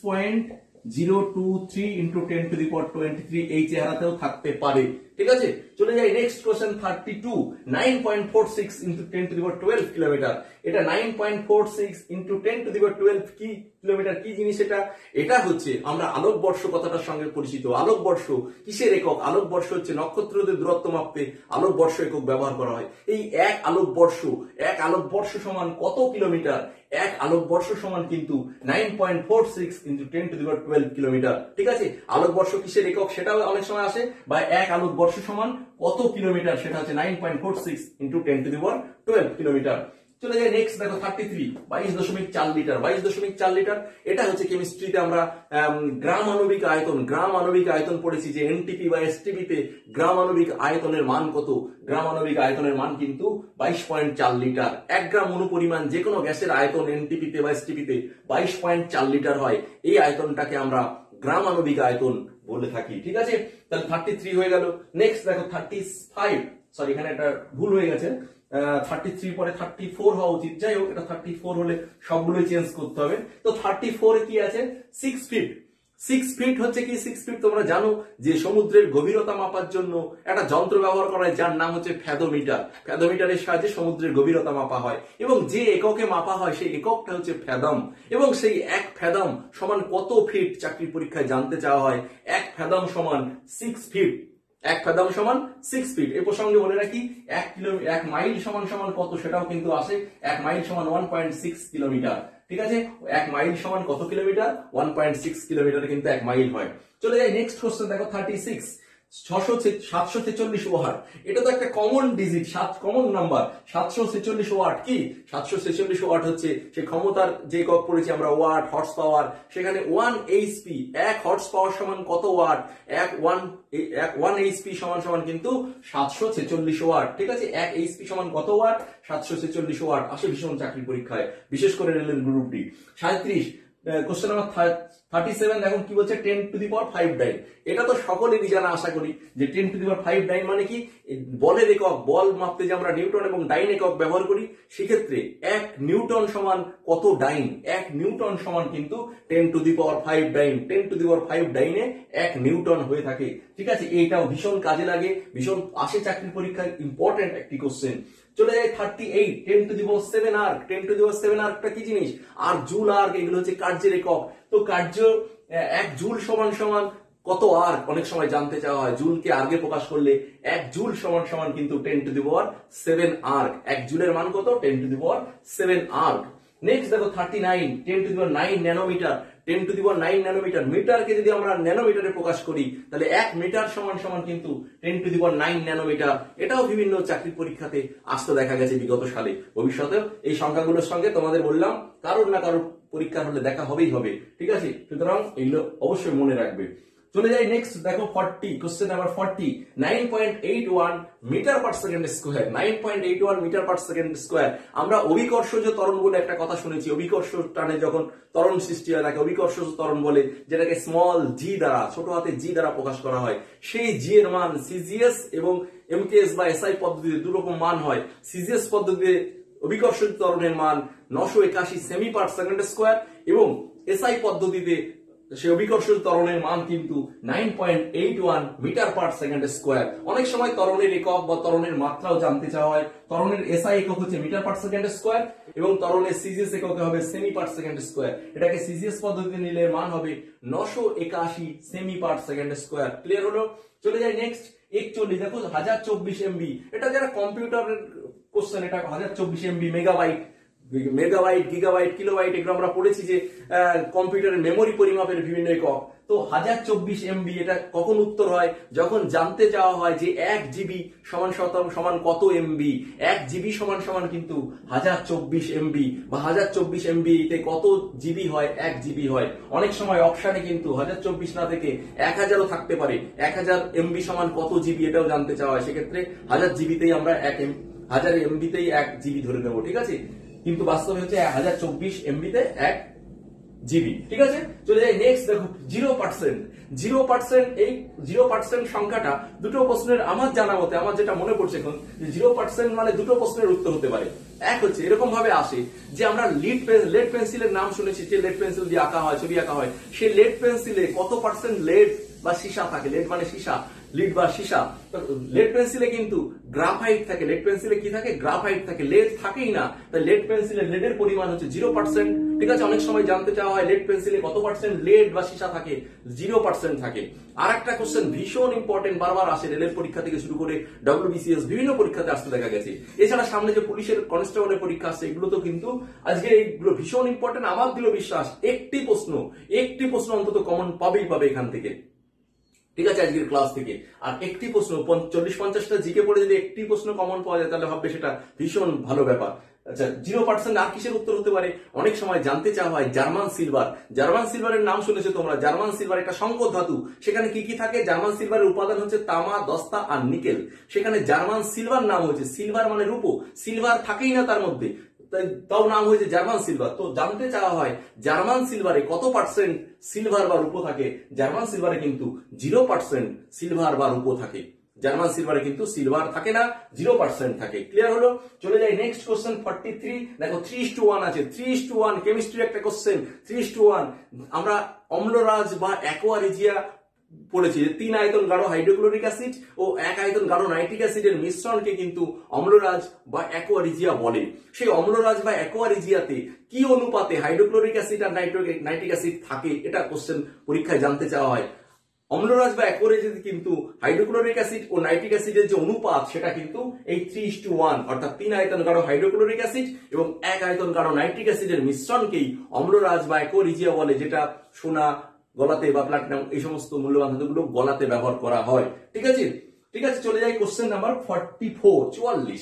6.023 × 10⁻23 এই চেহারাতেও থাকতে পারে। ঠিক আছে? চলে যাই নেক্সট কোশ্চেন 32 9.46 × 10⁻12 কিলোমিটার। এটা 9.46 × 10⁻12 কি কিলোমিটার? কি জিনিস এটা? এটা হচ্ছে আমরা আলোকবর্ষ কথাটার সঙ্গে পরিচিত। আলোকবর্ষ কিসের একক? আলোকবর্ষ হচ্ছে নক্ষত্রদের দূরত্ব মাপতে আলোকবর্ষ একক ব্যবহার করা হয়। এই এক আলোকবর্ষ সমান কত কিলোমিটার? এক আলোকবর্ষ সমান কিন্তু 9.46 × 10⁻12 কিলোমিটার। ঠিক আছে? আলোকবর্ষ কিসের একক সেটাও অনেক সময় আসে, বা এক আলোকবর্ষ সমান কত কিলোমিটার, সেটা হচ্ছে 9.46 × 10⁻12 কিলোমিটার। চলে যাই নেক্সট, দেখো 33 22.4 লিটার। 22.4 লিটার এটা হচ্ছে কেমিস্ট্রিতে আমরা গ্রাম আণবিক আয়তন পড়েছি, যে এনটিপি বা এসটিপি তে গ্রাম আণবিক আয়তনের মান কত? গ্রাম আণবিক আয়তনের মান কিন্তু 22.4 লিটার। 1 গ্রাম অনুপরিমাণ যে কোনো গ্যাসের আয়তন এনটিপি তে বা এসটিপি তে 22.4 লিটার হয়। এই আয়তনটাকে আমরা গ্রাম আণবিক আয়তন বলে থাকি। ঠিক আছে? তাহলে 33 হয়ে গেল। নেক্সট দেখো 35 সরি এখানে একটা ভুল হয়ে গেছে, 33 পরে 34 হওয়া উচিত, যাই হোক এটা 34 হলে সবগুলোই চেঞ্জ করতে হবে। তো 34 কি আছে 6 ফিট। 6 ফিট হচ্ছে কি 6 ফিট তোমরা জানো যে সমুদ্রের গভীরতা মাপার জন্য একটা যন্ত্র ব্যবহার করা হয় যার নাম হচ্ছে ফ্যাদোমিটার। ফ্যাদোমিটারের সাহায্যে সমুদ্রের গভীরতা মাপা হয় এবং যে এককে মাপা হয় সেই এককটা হচ্ছে ফ্যাদম, এবং সেই 1 ফ্যাদম সমান কত ফিট চাকরির পরীক্ষায় জানতে চাওয়া হয়। 1 ফ্যাদম সমান 6 ফিট। 1 ফ্যাদম সমান 6 ফিট। এই প্রসঙ্গে বলে রাখি 1 মাইল সমান সমান কত সেটাও কিন্তু আসে। 1 মাইল সমান 1.6 কিলোমিটার। ঠিক আছে, 1 মাইল সমান কত কিলোমিটার? 1.6 কিলোমিটার কিন্তু 1 মাইল হয়। চলে যাই নেক্সট কোশ্চেন, দেখো 36 746 ওয়াট। এটা তো একটা common digit, common number. 746 watt কি? 746 ওয়াট হচ্ছে সেই ক্ষমতার যে একক পড়েছি আমরা, ওয়াট, হর্স পাওয়ার। সেখানে 1 এইচপি, 1 হর্স পাওয়ার সমান কত ওয়াট? 1 এইচপি সমান সমান কিন্তু 746 ওয়াট। ঠিক আছে, 1 এইচপি সমান কত ওয়াট? 746 ওয়াট। আসে ভীষণ চাকরি পরীক্ষায়, বিশেষ করে রেলের গ্রুপ ডি। 37 কোশ্চেন নাম্বার 37 দেখুন কি বলছে, 10 টু দি পাওয়ার 5 ডাইন। এটা তো সকলেরই জানা আশা করি যে 10 টু দি পাওয়ার 5 ডাইন মানে কি? বলের একক, বল মাপতে যে আমরা নিউটন এবং ডাইন একক ব্যবহার করি, সেক্ষেত্রে 1 নিউটন সমান কত ডাইন? 1 নিউটন সমান কিন্তু 10 to the power 5 dine. 10 to the পাওয়ার 5 ডাইনে 1 নিউটন হয়ে থাকে। ঠিক আছে, এইটাও ভীষণ কাজে লাগে, ভীষণ আসে চাকরির পরীক্ষায়, ইম্পর্টেন্ট একটি কোশ্চেন। চলে যায় 38 10 to the power 7 erg. 10 to the power 7 আর্কটা কি জিনিস? আর জুল আর্ক, এগুলো হচ্ছে কার্যের একক। তো কার্য 1 জুল সমান সমান কত আর্ক অনেক সময় জানতে চাওয়া হয়। জুলকে আর্গে প্রকাশ করলে 1 জুল সমান সমান কিন্তু 10 টু দি পাওয়ার 7 আর্ক। 1 জুলের মান কত? 10 to the power 7 erg. Next দেখো 39 10 to the power 9 nanometre. 10 to the power 9 nanometre. মিটারকে যদি আমরা ন্যানোমিটারে প্রকাশ করি তাহলে 1 মিটার সমান সমান কিন্তু 10 টু দি পাওয়ার 9 ন্যানোমিটার। এটাও বিভিন্ন চাকরির পরীক্ষাতে আসতে দেখা গেছে বিগত সালে। ভবিষ্যতে এই সংখ্যাগুলোর সঙ্গে তোমাদের বললাম কারোর না কারোর পরীক্ষার হলে দেখা হবেই হবে। ঠিক আছে, সুতরাং এগুলো অবশ্যই মনে রাখবে। চলে যাই নেক্সট, দেখো 40 question number 40 9.81 metre per second square. 9.81 metre per second square. আমরা অভিকর্ষজ ত্বরণ বলে একটা কথা শুনেছি। অভিকর্ষ টানে যখন ত্বরণ সৃষ্টি হয় তাকে অভিকর্ষজ ত্বরণ বলে, যেটাকে স্মল জি দ্বারা, ছোট হাতে জি দ্বারা প্রকাশ করা হয়। সেই জি এর মান সিজিএস এবং এমকেএস বা এসআই পদ্ধতিতে দুরকম মান হয়। সিজিএস পদ্ধতিতে অভিকর্ষজ ত্বরণের মান 981 সেমি পার সেকেন্ড স্কয়ার এবং এসআই পদ্ধতিতে সে অভিকর্ষজ ত্বরণের মান কিন্তু 9.81 মিটার পার সেকেন্ড স্কয়ার। অনেক সময় ত্বরণের একক বা ত্বরণের মাত্রাও জানতে চাওয়া হয়। ত্বরণের এসআই একক হচ্ছে মিটার পার সেকেন্ড স্কয়ার এবং ত্বরণের সিজিএস একক হবে সেমি পার সেকেন্ড স্কয়ার। এটাকে সিজিএস পদ্ধতিতে নিলে মান হবে 981 cm per second square. Clear হলো? চলে যাই নেক্সট 41 দেখো 1024 এমবি। এটা যারা কম্পিউটারের কোশ্চেন, এটা 1024 MB megabyte, megabyte, gigabyte, kilobyte, এগুলো আমরা পড়েছি যে কম্পিউটারের মেমোরি পরিমাপের বিভিন্ন একক। তো 1024 এমবি এটা কখন উত্তর হয়? যখন জানতে চাওয়া হয় যে 1 জিবি সমান সমান কত এমবি। 1 জিবি সমান সমান কিন্তু 1024 এমবি, বা 1024 এমবি তে কত জিবি হয়? 1 জিবি হয়। অনেক সময় অপশনে কিন্তু 1024 না থেকে 1000ও থাকতে পারে। 1000 এমবি সমান কত জিবি এটাও জানতে চাওয়া হয়। সেক্ষেত্রে 1000 জিবিতেই আমরা 1000 এমবিতেই 1 জিবি ধরে নেবো। ঠিক আছে, কিন্তু বাস্তবে হচ্ছে 1024 এমবিতে 1 জিবি। ঠিক আছে, চলে যাই নেক্সট, দেখো 0%। 0%, এই 0% সংখ্যাটা দুটো প্রশ্নের আমার জানা মতে, আমার যেটা মনে পড়ছে এখন, যে 0% মানে দুটো প্রশ্নের উত্তর হতে পারে। এক হচ্ছে এরকম ভাবে আসে যে আমরা লেড পেন্সিলের নাম শুনেছি, যে লেড পেন্সিল দিয়ে আঁকা হয়, ছবি আঁকা হয়। সেই লেড পেন্সিলে কত পার্সেন্ট লেড বা সীসা থাকে? লেড মানে সীসা, লিড বা সীসা। লেড পেন্সিলে কিন্তু গ্রাফাইট থাকে। লেড পেন্সিলে কি থাকে? গ্রাফাইট থাকে, লেড থাকেই না। তাই লেড পেন্সিলে লেডের পরিমাণ হচ্ছে 0%। ঠিক আছে, অনেক সময় জানতে চাওয়া হয় লেড পেন্সিলে কত পার্সেন্ট লেড বা সীসা থাকে? 0% থাকে। আর একটা কোশ্চেন ভীষণ ইম্পর্টেন্ট, বারবার আসে রেলের পরীক্ষা থেকে শুরু করে WBCS বিভিন্ন পরীক্ষাতে আসতে দেখা গেছে। এছাড়া সামনে যে পুলিশের কনস্টেবলের পরীক্ষা আসছে, এগুলো তো কিন্তু আজকে এইগুলো ভীষণ ইম্পর্টেন্ট। আমার দৃঢ় বিশ্বাস একটি প্রশ্ন অন্তত কমন পাবেই পাবে এখান থেকে। ঠিক আছে, আজকের ক্লাস থেকে। আর একটি প্রশ্ন 40-50টা জিকে পড়ে যদি একটি প্রশ্ন কমন পাওয়া যায় তাহলে ভাববে সেটা ভীষণ ভালো ব্যাপার। আচ্ছা, 0% আর কিসের উত্তর হতে পারে? অনেক সময় জানতে চাওয়া হয় জার্মান সিলভার। জার্মান সিলভারের নাম শুনেছো তোমরা। জার্মান সিলভার একটা সংকর ধাতু। সেখানে কি কি থাকে? জার্মান সিলভারের উপাদান হচ্ছে তামা, দস্তা আর নিকেল। সেখানে জার্মান সিলভার নাম হয়েছে, সিলভার মানে রূপো, সিলভার থাকেই না তার মধ্যে, তাও নাম হয়েছে জার্মান সিলভার। তো জানতে চাওয়া হয় জার্মান সিলভারে কত পার্সেন্ট সিলভার বা রূপো থাকে? জার্মান সিলভারে কিন্তু 0% সিলভার বা রূপো থাকে। জার্মান সিলভারে কিন্তু সিলভার থাকে না, 0% থাকে। ক্লিয়ার হলো? চলে যাই নেক্সট কোশ্চেন 43। দেখো 3:1 আছে, 3:1 কেমিস্ট্রির একটা কোশ্চেন। 3:1 আমরা অম্লরাজ বা অ্যাকোয়ারিজিয়া পড়েছি যে 3 আয়তন গাঢ় হাইড্রোক্লোরিক অ্যাসিড ও 1 আয়তন গাঢ় নাইট্রিক অ্যাসিডের মিশ্রণকে কিন্তু অম্লরাজ বা অ্যাকোয়ারিজিয়া বলে। সেই অম্লরাজ বা অ্যাকোয়ারিজিয়াতে কি অনুপাতে হাইড্রোক্লোরিক অ্যাসিড আর নাইট্রিক অ্যাসিড থাকে, এটা কোশ্চেন পরীক্ষায় জানতে চাওয়া হয়। অম্লরাজ বা অ্যাকোয়ারিজিয়াতে কিন্তু হাইড্রোক্লোরিক অ্যাসিড ও নাইট্রিক অ্যাসিডের যে অনুপাত সেটা কিন্তু এই 3:1, অর্থাৎ 3 আয়তন গাঢ় হাইড্রোক্লোরিক অ্যাসিড এবং 1 আয়তন গাঢ় নাইট্রিক অ্যাসিডের মিশ্রণকেই অম্লরাজ বা অ্যাকোয়ারিজিয়া বলে, যেটা সোনা গলাতে বা প্লাটিনাম এই সমস্ত মূল্যবান ধাতুগুলো গলাতে ব্যবহার করা হয়। ঠিক আছে, ঠিক আছে। চলে যাই question number 44।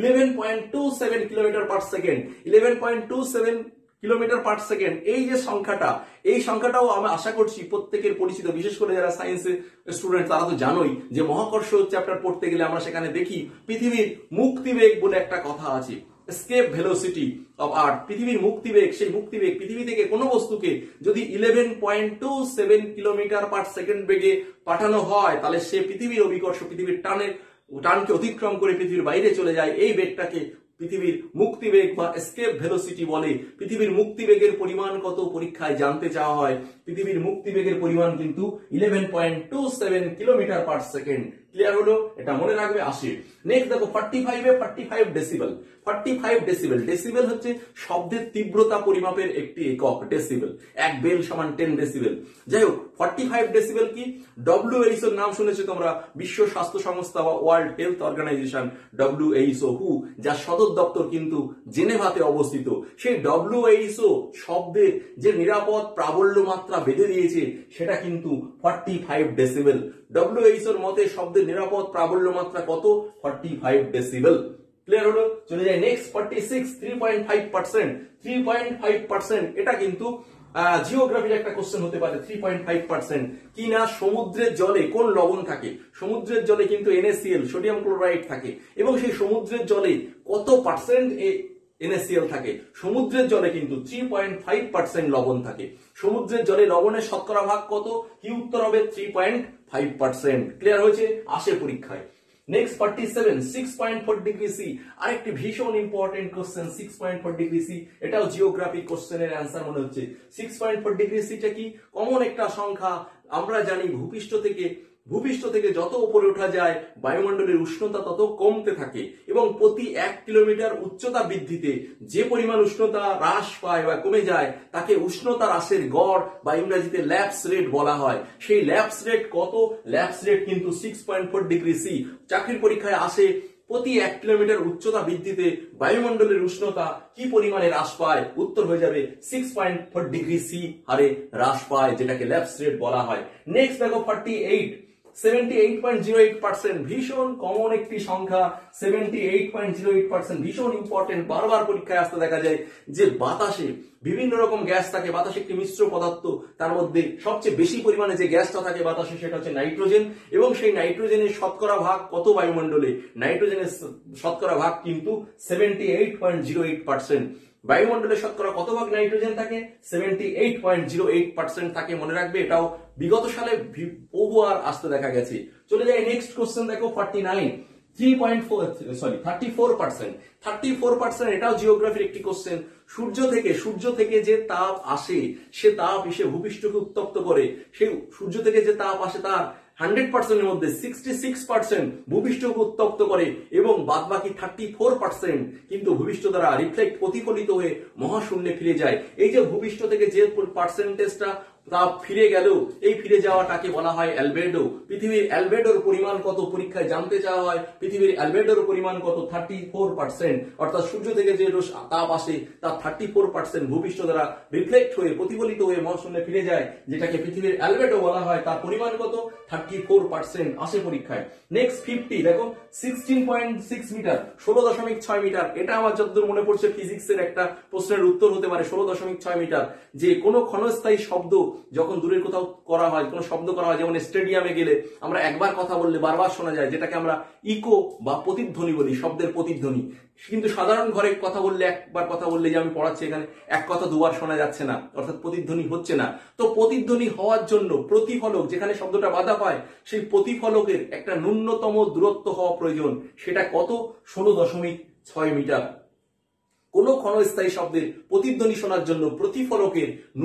11.27 kilometre per second, 11.27 kilometre per second, এই যে সংখ্যাটা, এই সংখ্যাটাও আমি আশা করছি প্রত্যেকের পরিচিত, বিশেষ করে যারা সায়েন্সের স্টুডেন্ট তারা তো জানোই যে মহাকর্ষ চ্যাপ্টার পড়তে গেলে আমরা সেখানে দেখি পৃথিবীর মুক্তিবেগ বলে একটা কথা আছে, escape velocity of earth, পৃথিবীর মুক্তিবেগ। সেই মুক্তিবেগ পৃথিবী থেকে কোনো বস্তুকে যদি 11.27 কিলোমিটার পার সেকেন্ড বেগে পাঠানো হয়, তাহলে সে পৃথিবীর অভিকর্ষ, পৃথিবীর টানকে অতিক্রম করে পৃথিবীর বাইরে চলে যায়। এই বেগটাকে পৃথিবীর মুক্তিবেগ বা এসকেপ ভেলোসিটি বলে। পৃথিবীর মুক্তিবেগের পরিমাণ কত পরীক্ষায় জানতে চাওয়া হয়। পৃথিবীর মুক্তিবেগের পরিমাণ কিন্তু 11.27 কিলোমিটার পার সেকেন্ড। ক্লিয়ার হলো? এটা মনে রাখবে। আসে নেক্সট দেখো 45 ডেসিবেল। 45 ডেসিবেল, ডেসিবেল হচ্ছে শব্দের তীব্রতা পরিমাপের একটি একক। ডেসিবেল, 1 বেল সমান 10 ডেসিবেল। যাই হোক 45 ডেসিবেল কি? WHO এর নাম শুনেছো তোমরা, বিশ্ব স্বাস্থ্য সংস্থা বা ওয়ার্ল্ড হেলথ অর্গানাইজেশন, WHO হু, যার সদর দপ্তর কিন্তু জেনেভাতে অবস্থিত। সেই WHO শব্দের যে নিরাপদ প্রাবল্য মাত্রা বেঁধে দিয়েছে সেটা কিন্তু 45 ডেসিবেল। WHO এর মতে শব্দের নিরাপদ প্রাবল্য মাত্রা কত? 45 ডেসিবেল। ক্লিয়ার হলো? চলে যায় নেক্সট 46, 3.5%। 3.5% এটা কিন্তু জিওগ্রাফির একটা কোশ্চেন হতে পারে। 3.5% কি না? সমুদ্রের জলে কোন লবণ থাকে? সমুদ্রের জলে কিন্তু NaCl, সোডিয়াম ক্লোরাইড থাকে। এবং সেই সমুদ্রের জলে কত পার্সেন্ট NaCl থাকে? সমুদ্রের জলে কিন্তু 3.5% লবণ থাকে। সমুদ্রের জলে লবণের শতকরা ভাগ কত? কি উত্তর হবে? 3.5%। ক্লিয়ার হয়েছে? আসে পরীক্ষায়। নেক্সট 47, 6.4 ডিগ্রি সি, আরেকটি ভীষণ ইম্পর্টেন্ট কোশ্চেন। 6.4 ডিগ্রি সি, এটাও জিওগ্রাফি কোশ্চেনের অ্যান্সার মনে হচ্ছে। 6.4 ডিগ্রি সিটা কি? কমন একটা সংখ্যা। আমরা জানি ভূপৃষ্ঠ থেকে যত উপরে ওঠা যায় বায়ুমণ্ডলের উষ্ণতা তত কমতে থাকে, এবং প্রতি 1 কিলোমিটার উচ্চতা বৃদ্ধিতে যে পরিমাণ উষ্ণতা হ্রাস পায় বা কমে যায় তাকে উষ্ণতা হ্রাসের গড় বা ইংরেজিতে ল্যাপস রেট বলা হয়। সেই ল্যাপস রেট কত? ল্যাপস রেট কিন্তু 6.4 ডিগ্রি সি। চাকরির পরীক্ষায় আসে প্রতি 1 কিলোমিটার উচ্চতা বৃদ্ধিতে বায়ুমণ্ডলের উষ্ণতা কি পরিমাণে হ্রাস পায়? উত্তর হয়ে যাবে 6.4 ডিগ্রি সি হারে হ্রাস পায়, যেটাকে ল্যাপস রেট বলা হয়। নেক্সট দেখো 48, 78.08%, ভীষণ কমন একটি সংখ্যা। 78.08% ভীষণ ইম্পর্টেন্ট, বারবার পরীক্ষায় আসতে দেখা যায় যে বাতাসে বিভিন্ন রকম গ্যাস থাকে। বাতাস একটি মিশ্র পদার্থ, তার মধ্যে সবচেয়ে বেশি পরিমাণে যে গ্যাসটা থাকে বাতাসে সেটা হচ্ছে নাইট্রোজেন। এবং সেই নাইট্রোজেনের শতকরা ভাগ কত বায়ুমণ্ডলে? নাইট্রোজেনের শতকরা ভাগ কিন্তু 78.08%। বায়ুমণ্ডলের শতকরা কত ভাগ নাইট্রোজেন থাকে? 78.08% থাকে। মনে রাখবে, এটাও বিগত সালে বহুবার আসতে দেখা গেছে। চলে যাই নেক্সট কোশ্চেন দেখো 34%। 34%, এটাও জিওগ্রাফির একটি কোশ্চেন। সূর্য থেকে যে তাপ আসে, সে তাপ এসে ভূপৃষ্ঠকে উত্তপ্ত করে। সেই সূর্য থেকে যে তাপ আসে তার 100% এর মধ্যে 66% ভূপৃষ্ঠকে উত্তপ্ত করে, এবং বাদবাকি 34% কিন্তু ভূপৃষ্ঠ দ্বারা রিফ্লেক্ট, প্রতিফলিত হয়ে মহাশূন্যে ফিরে যায়। এই যে ভূপৃষ্ঠ থেকে যে পার্সেন্টেজটা তাপ ফিরে গেল, এই ফিরে যাওয়াটাকে বলা হয় অ্যালবেডো। পৃথিবীর অ্যালবেডোর পরিমাণ কত পরীক্ষায় জানতে চাওয়া হয়। পৃথিবীর অ্যালবেডোর পরিমাণ কত? 34%। অর্থাৎ সূর্য থেকে যে তাপ আসে তার 34% ভূপৃষ্ঠ দ্বারা রিফ্লেক্ট হয়ে, প্রতিফলিত হয়ে মহাশূন্যে ফিরে যায়, যেটাকে পৃথিবীর অ্যালবেডো বলা হয়। তার পরিমাণ কত? 34% আসে পরীক্ষায়। নেক্সট 50, দেখো 16.6 মিটার, 16.6 মিটার। এটা আমার যতদূর মনে পড়ছে ফিজিক্সের একটা প্রশ্নের উত্তর হতে পারে। 16.6 মিটার, যে কোনো ক্ষণস্থায়ী শব্দ যখন দূরের কোথাও করা হয়, কোনো শব্দ করা হয়, যেমন স্টেডিয়ামে গেলে আমরা একবার কথা বললে বারবার শোনা যায়, যেটাকে আমরা ইকো বা প্রতিধ্বনি বলি, শব্দের প্রতিধ্বনি। কিন্তু সাধারণ ঘরে কথা বললে, একবার কথা বললে, যে আমি পড়াচ্ছি এখানে, এক কথা দুবার শোনা যাচ্ছে না, অর্থাৎ প্রতিধ্বনি হচ্ছে না। তো প্রতিধ্বনি হওয়ার জন্য প্রতিফলক, যেখানে শব্দটা বাধা পায়, সেই প্রতিফলকের একটা ন্যূনতম দূরত্ব হওয়া প্রয়োজন। সেটা কত? 16.6 মিটার। কোন ক্ষণস্থায়ী শব্দের প্রতিধ্বনি শোনার জন্য প্রতিফলকের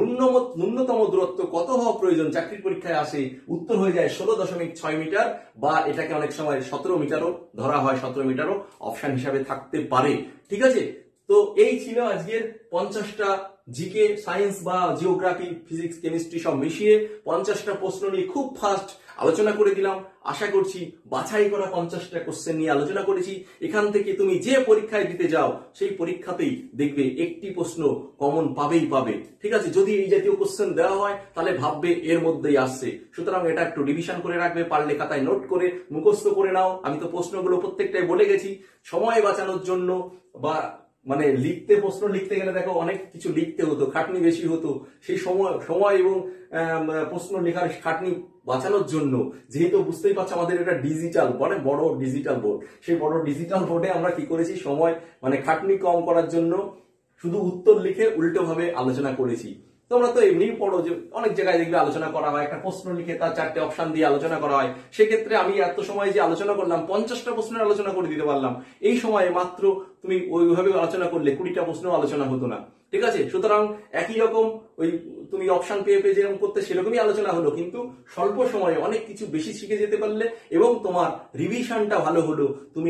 ন্যূনতম দূরত্ব কত হওয়া প্রয়োজন? চাকরির পরীক্ষায় আসে, উত্তর হয়ে যায় 16.6 মিটার, বা এটাকে অনেক সময় 17 মিটারও ধরা হয়, 17 মিটারও অপশন হিসাবে থাকতে পারে। ঠিক আছে, তো এই ছিল আজকের 50টা জিকে, সায়েন্স বা জিওগ্রাফি, ফিজিক্স, কেমিস্ট্রি সব মিশিয়ে 50টা প্রশ্ন নিয়ে খুব ফাস্ট আলোচনা করে দিলাম। আশা করছি বাছাই করা 50টা কোশ্চেন নিয়ে আলোচনা করেছি। এখান থেকে তুমি যে পরীক্ষায় দিতে যাও, সেই পরীক্ষাতেই দেখবে একটি প্রশ্ন কমন পাবে। ঠিক আছে, যদি এই জাতীয় কোশ্চেন দেওয়া হয় তাহলে ভাববে এর মধ্যেই আসছে। সুতরাং এটা একটু রিভিশন করে রাখবে, পারলে খাতায় নোট করে মুখস্থ করে নাও। আমি তো প্রশ্নগুলো প্রত্যেকটাই বলে গেছি। সময় বাঁচানোর জন্য, বা মানে প্রশ্ন লিখতে গেলে দেখো অনেক কিছু লিখতে হতো, খাটনি বেশি হতো, সেই সময় এবং প্রশ্ন লেখার খাটনি বাঁচানোর জন্য, যেহেতু বুঝতেই পারছো আমাদের এটা ডিজিটাল, বড় ডিজিটাল বোর্ড, সেই বড় ডিজিটাল বোর্ডে আমরা কি করেছি, সময় মানে খাটনি কম করার জন্য শুধু উত্তর লিখে উল্টো ভাবে আলোচনা করেছি। তোমরা তো এমনি পড়ো যে অনেক জায়গায় দেখবে আলোচনা করা হয়, একটা প্রশ্ন লিখে তার 4টে অপশন দিয়ে আলোচনা করা হয়। সেক্ষেত্রে আমি এত সময় যে আলোচনা করলাম, 50টা প্রশ্নের আলোচনা করে দিতে পারলাম। এই সময়ে মাত্র তুমি ওইভাবে আলোচনা করলে 20টা প্রশ্ন আলোচনা হতো না। ঠিক আছে, সুতরাং একই রকম ওই তুমি অপশন পেয়ে যেরকম করতে সেরকমই আলোচনা হলো, কিন্তু স্বল্প সময়ে অনেক কিছু বেশি শিখে যেতে পারলে, এবং তোমার রিভিশনটা ভালো হলো। তুমি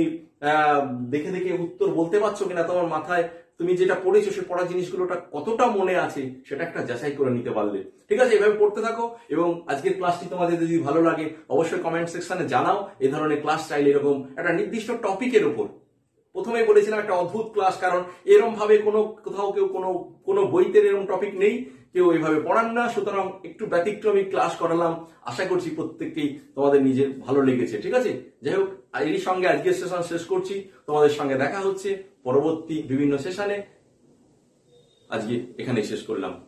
দেখে দেখে উত্তর বলতে পারছো কিনা, তোমার মাথায় তুমি যেটা পড়েছো সে পড়া জিনিসগুলোটা কতটা মনে আছে সেটা একটা যাচাই করে নিতে পারলে। ঠিক আছে, এভাবে পড়তে থাকো। এবং আজকের ক্লাসটি তোমাদের যদি ভালো লাগে অবশ্যই কমেন্ট সেকশনে জানাও। এই ধরনের ক্লাস চাইলে এরকম একটা নির্দিষ্ট টপিকের উপর, প্রথমেই বলেছিলাম একটা অদ্ভুত ক্লাস, কারণ এরকম ভাবে কোথাও কেউ কোনো বইতে এরকম টপিক নেই, কেউ এইভাবে পড়ান না। সুতরাং একটু ব্যতিক্রমী ক্লাস করালাম, আশা করছি প্রত্যেককেই তোমাদের নিজের ভালো লেগেছে। ঠিক আছে, যাই হোক, এরই সঙ্গে আজকের সেশন শেষ করছি। তোমাদের সঙ্গে দেখা হচ্ছে পরবর্তী বিভিন্ন সেশনে। আজকে এখানেই শেষ করলাম।